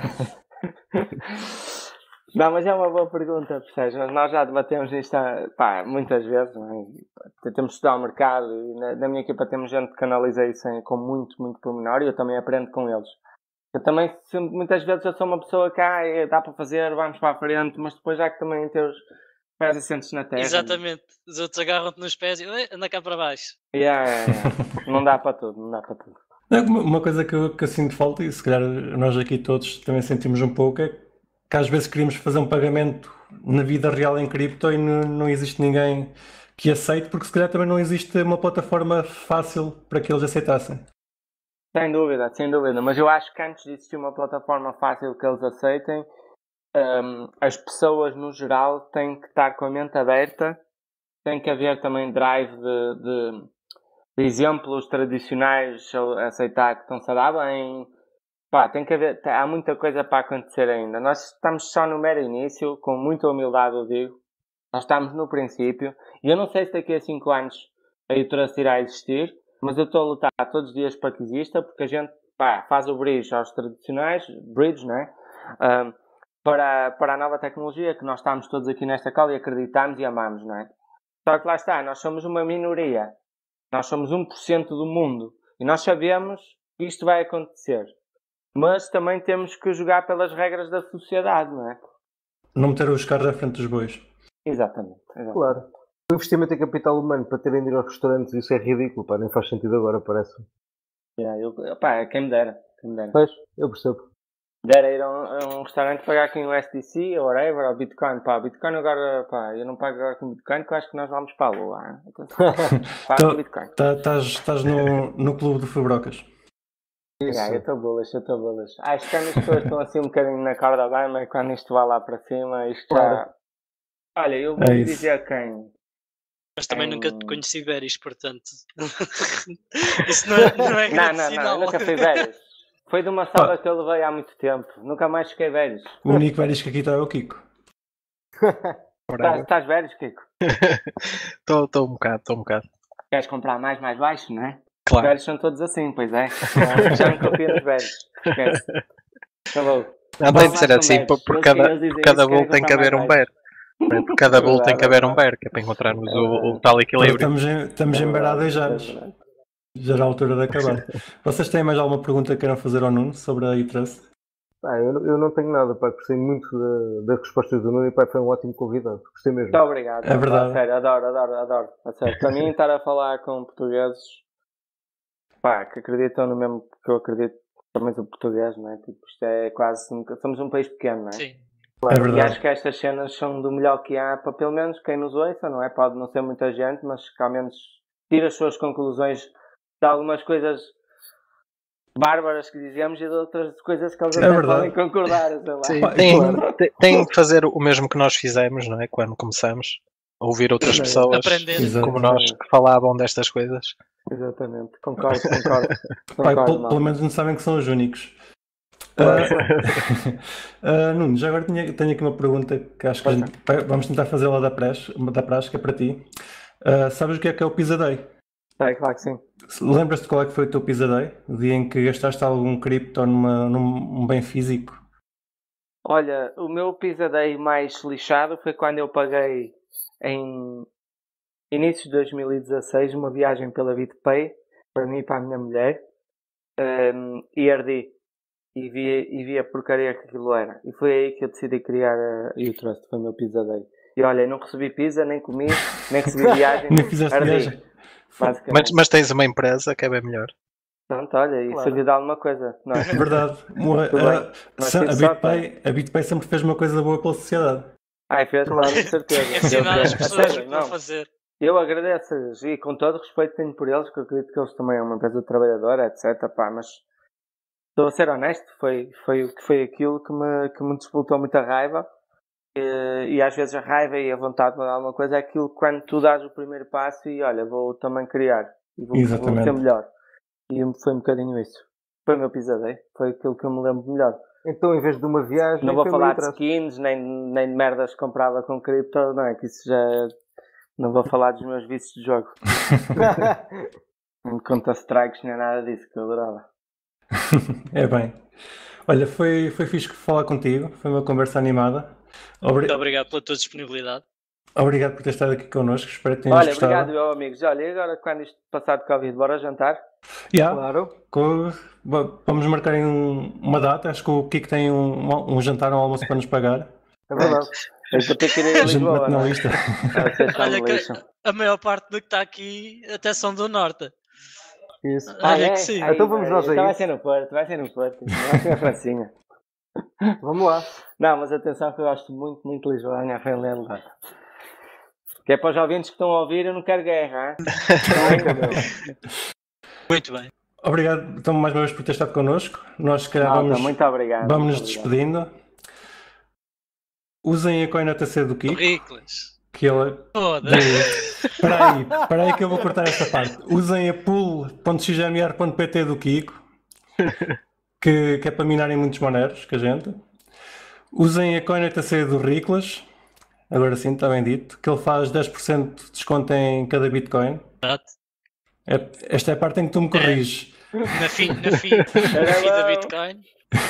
Não, mas é uma boa pergunta, percebes? Mas nós já debatemos isto pá, muitas vezes, não é? Temos de estudar o mercado e na, na minha equipa temos gente que analisa isso em, com muito, muito pormenor e eu também aprendo com eles. Eu também, sempre, muitas vezes, eu sou uma pessoa que ah, é, dá para fazer, vamos para a frente, mas depois já que também teus pés assentes na terra. Exatamente. Os outros agarram-te nos pés e "Ui, anda cá para baixo." Yeah, yeah, yeah. Não dá para tudo, não dá para tudo. É, Uma uma coisa que eu, que eu sinto falta, e se calhar nós aqui todos também sentimos um pouco, é que às vezes queríamos fazer um pagamento na vida real em cripto e não, não existe ninguém que aceite, porque se calhar também não existe uma plataforma fácil para que eles aceitassem. Sem dúvida, sem dúvida. Mas eu acho que antes de existir uma plataforma fácil que eles aceitem, um, as pessoas no geral têm que estar com a mente aberta, tem que haver também drive de, de, de exemplos tradicionais a aceitar que estão-se a dar bem. Pá, tem que haver, há muita coisa para acontecer ainda. Nós estamos só no mero início, com muita humildade eu digo. Nós estamos no princípio. E eu não sei se daqui a cinco anos a Trust irá existir, mas eu estou a lutar todos os dias para que exista, porque a gente pá, faz o bridge aos tradicionais, bridge, não é? Um, para, para a nova tecnologia, que nós estamos todos aqui nesta call e acreditamos e amamos, não é? Só que lá está, nós somos uma minoria. Nós somos um por cento do mundo. E nós sabemos que isto vai acontecer. Mas também temos que jogar pelas regras da sociedade, não é? Não meter os carros à frente dos bois. Exatamente. exatamente. Claro. O investimento em capital humano para terem de ir aos restaurantes, isso é ridículo, pá, nem faz sentido agora, parece. Yeah, eu, pá, quem me dera. Quem me dera. Pois, eu percebo. Dera ir a um, a um restaurante pagar aqui um U S D C ou whatever, ou Bitcoin. Pá, Bitcoin agora, pá, eu não pago agora com Bitcoin, que eu acho que nós vamos para a lua. Hein? Então, pago com Bitcoin. Estás no, no clube do Fabrocas. Yeah, eu estou bullish, eu estou bullish. Acho que quando as pessoas estão assim um bocadinho na corda bem, quando isto vai lá para cima, isto já... Claro. Olha, eu vou É isso. dizer quem... Mas também Em- nunca te conheci Beris, portanto. Isso não é, não é Não, grande não, não, sinal. eu nunca fui velhos. Foi de uma sala que eu levei há muito tempo. Nunca mais fiquei velhos. O único veres que aqui está é o Kiko. Estás, estás velhos, Kiko? Estou um bocado, estou um bocado. Queres comprar mais, mais baixo, não é? Os Claro. velhos são todos assim, pois é. Já não confio nos velhos. Esquece. Acabou. Não tem de ser assim, por, por cada, por cada bolo tem que haver um bear. Por cada bolo tem que haver um bear, que é para encontrarmos o, o tal Agora equilíbrio. Estamos em, estamos em beira há dois anos. Já era a altura de acabar. Vocês têm mais alguma pergunta que queiram fazer ao Nuno sobre a iTrust? Ah, eu, não- eu não tenho nada, pá, gostei muito da- das respostas do Nuno e pá, foi um ótimo convidado. Gostei mesmo. Muito obrigado. É verdade. A sério, adoro, adoro, adoro. A sério. Para mim, estar a falar com portugueses pá, que acreditam no mesmo que eu acredito, também o português, não é? Tipo, isto é quase, somos um país pequeno, não é? Sim. É E verdade. acho que estas cenas são do melhor que há para pelo menos quem nos ouça, não é? Pode não ser muita gente, mas que ao menos tira as suas conclusões de algumas coisas bárbaras que dizemos e de outras coisas que eles É até verdade. podem concordar, sei lá. Sim, Pá, tem, claro. tem- tem que fazer o mesmo que nós fizemos, não é? Quando começamos a ouvir outras Sim. pessoas Aprender. Exato. como nós que falavam destas coisas. Exatamente, concordo, concordo. Pai, concordo pelo, mal. pelo menos não sabem que são os únicos. Claro. Ah, Nuno, já agora tinha- tenho aqui uma pergunta que acho que a gente- vai- vamos tentar fazê-la da praxe, da praxe, que é para ti. Ah, sabes o que é que é o Pizza Day? É, claro que sim. Lembras-te qual é que foi o teu Pizza Day? O dia em que gastaste algum cripto numa, num um bem físico? Olha, o meu Pizza Day mais lixado foi quando eu paguei em início de dois mil e dezasseis uma viagem pela BitPay para mim e para a minha mulher, um, e ardi e vi, e vi a porcaria que aquilo era, e foi aí que eu decidi criar a U-Trust. Foi o meu Pizza Day. E olha, não recebi pizza, nem comi, nem recebi viagem, Nem fizeste ardi, viagem? basicamente. Mas, mas tens uma empresa que é bem melhor. Pronto, olha, isso Claro. lhe dá alguma coisa, não é? É verdade. Uma- Tudo a, bem. Mas se- a tive sorte, BitPay, a BitPay sempre fez uma coisa boa pela sociedade. Ai, fez, claro, de certeza. Ensinar Eu- as a pessoas sério, o que vão não. fazer. Eu agradeço-lhes e com todo o respeito que tenho por eles, que eu acredito que eles também é uma empresa trabalhadora, etcétera. Pá, mas estou a ser honesto, foi, foi, foi aquilo que me, que me despoltou muita raiva. E, e às vezes a raiva e a vontade de mudar alguma coisa é aquilo que quando tu dás o primeiro passo e olha, vou também criar e vou, vou Exatamente. ser melhor. E foi um bocadinho isso. Foi o meu pisadei, foi aquilo que eu me lembro melhor. Então, em vez de uma viagem, Não vou foi falar uma de U-Trust. skins, nem, nem de merdas que comprava com cripto, não é? Que isso já é... Não vou falar dos meus vícios de jogo. Nem de Counter-Strikes, nem nada disso, que eu adorava. É bem. Olha, foi, foi fixe falar contigo. Foi uma conversa animada. Obri- Muito obrigado pela tua disponibilidade. Obrigado por ter estado aqui connosco. Espero que tenhas Olha, gostado. obrigado, meu amigos. Olha, e agora quando isto passar de Covid, bora jantar? Yeah, Claro. co- va- vamos marcar em um- uma data. Acho que o Kiko tem um, um jantar, um almoço para nos pagar. É verdade. Eu vou ter que ir a A gente Lisboa, mete na não é? lista. Ah, vocês são Olha um que lixo. a maior parte do que está aqui até são do Norte. Isso. Ah, Olha é? que sim. Ai, Então vamos vai, nós a então vai isso. ser no Porto, vai ser no Porto. Vai ser na Francinha. Vamos lá. Não, mas atenção que eu gosto muito, muito de Lisboa, a minha família lá. Que é para os ouvintes que estão a ouvir, eu não quero guerra, hein? Muito bem. Obrigado, então, mais uma vez por ter estado connosco. Nós, se calhar, Malta, vamos, muito obrigado. vamos muito nos obrigado. despedindo. Usem a coin A T C do Kiko, Ridículas. que ele Foda-se. Espera aí, espera aí que eu vou cortar esta parte. Usem a pool ponto x m r ponto p t do Kiko, que, que é para minarem muitos moneros que a gente. Usem a coin A T C do Riclas, agora sim, está bem dito, que ele faz dez por cento de desconto em cada Bitcoin. Exato. É- esta é a parte em que tu me corriges. Na fim, na fim, na fim da Bitcoin.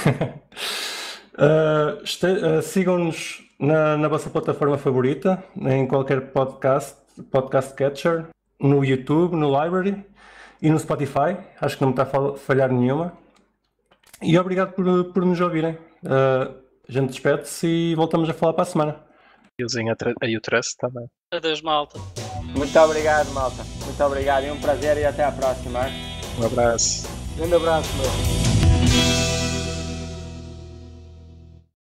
Uh, este- uh, sigam-nos na, na vossa plataforma favorita, em qualquer podcast, podcast catcher, no YouTube, no Library e no Spotify. Acho que não me está a fal- falhar nenhuma. E obrigado por, por nos ouvirem. Uh, a gente despede-se e voltamos a falar para a semana. E usem a, tra- a U-Trust também. Adeus, malta. Muito obrigado, malta. Muito obrigado e um prazer e até à próxima. hein? Um abraço. Grande abraço, meu.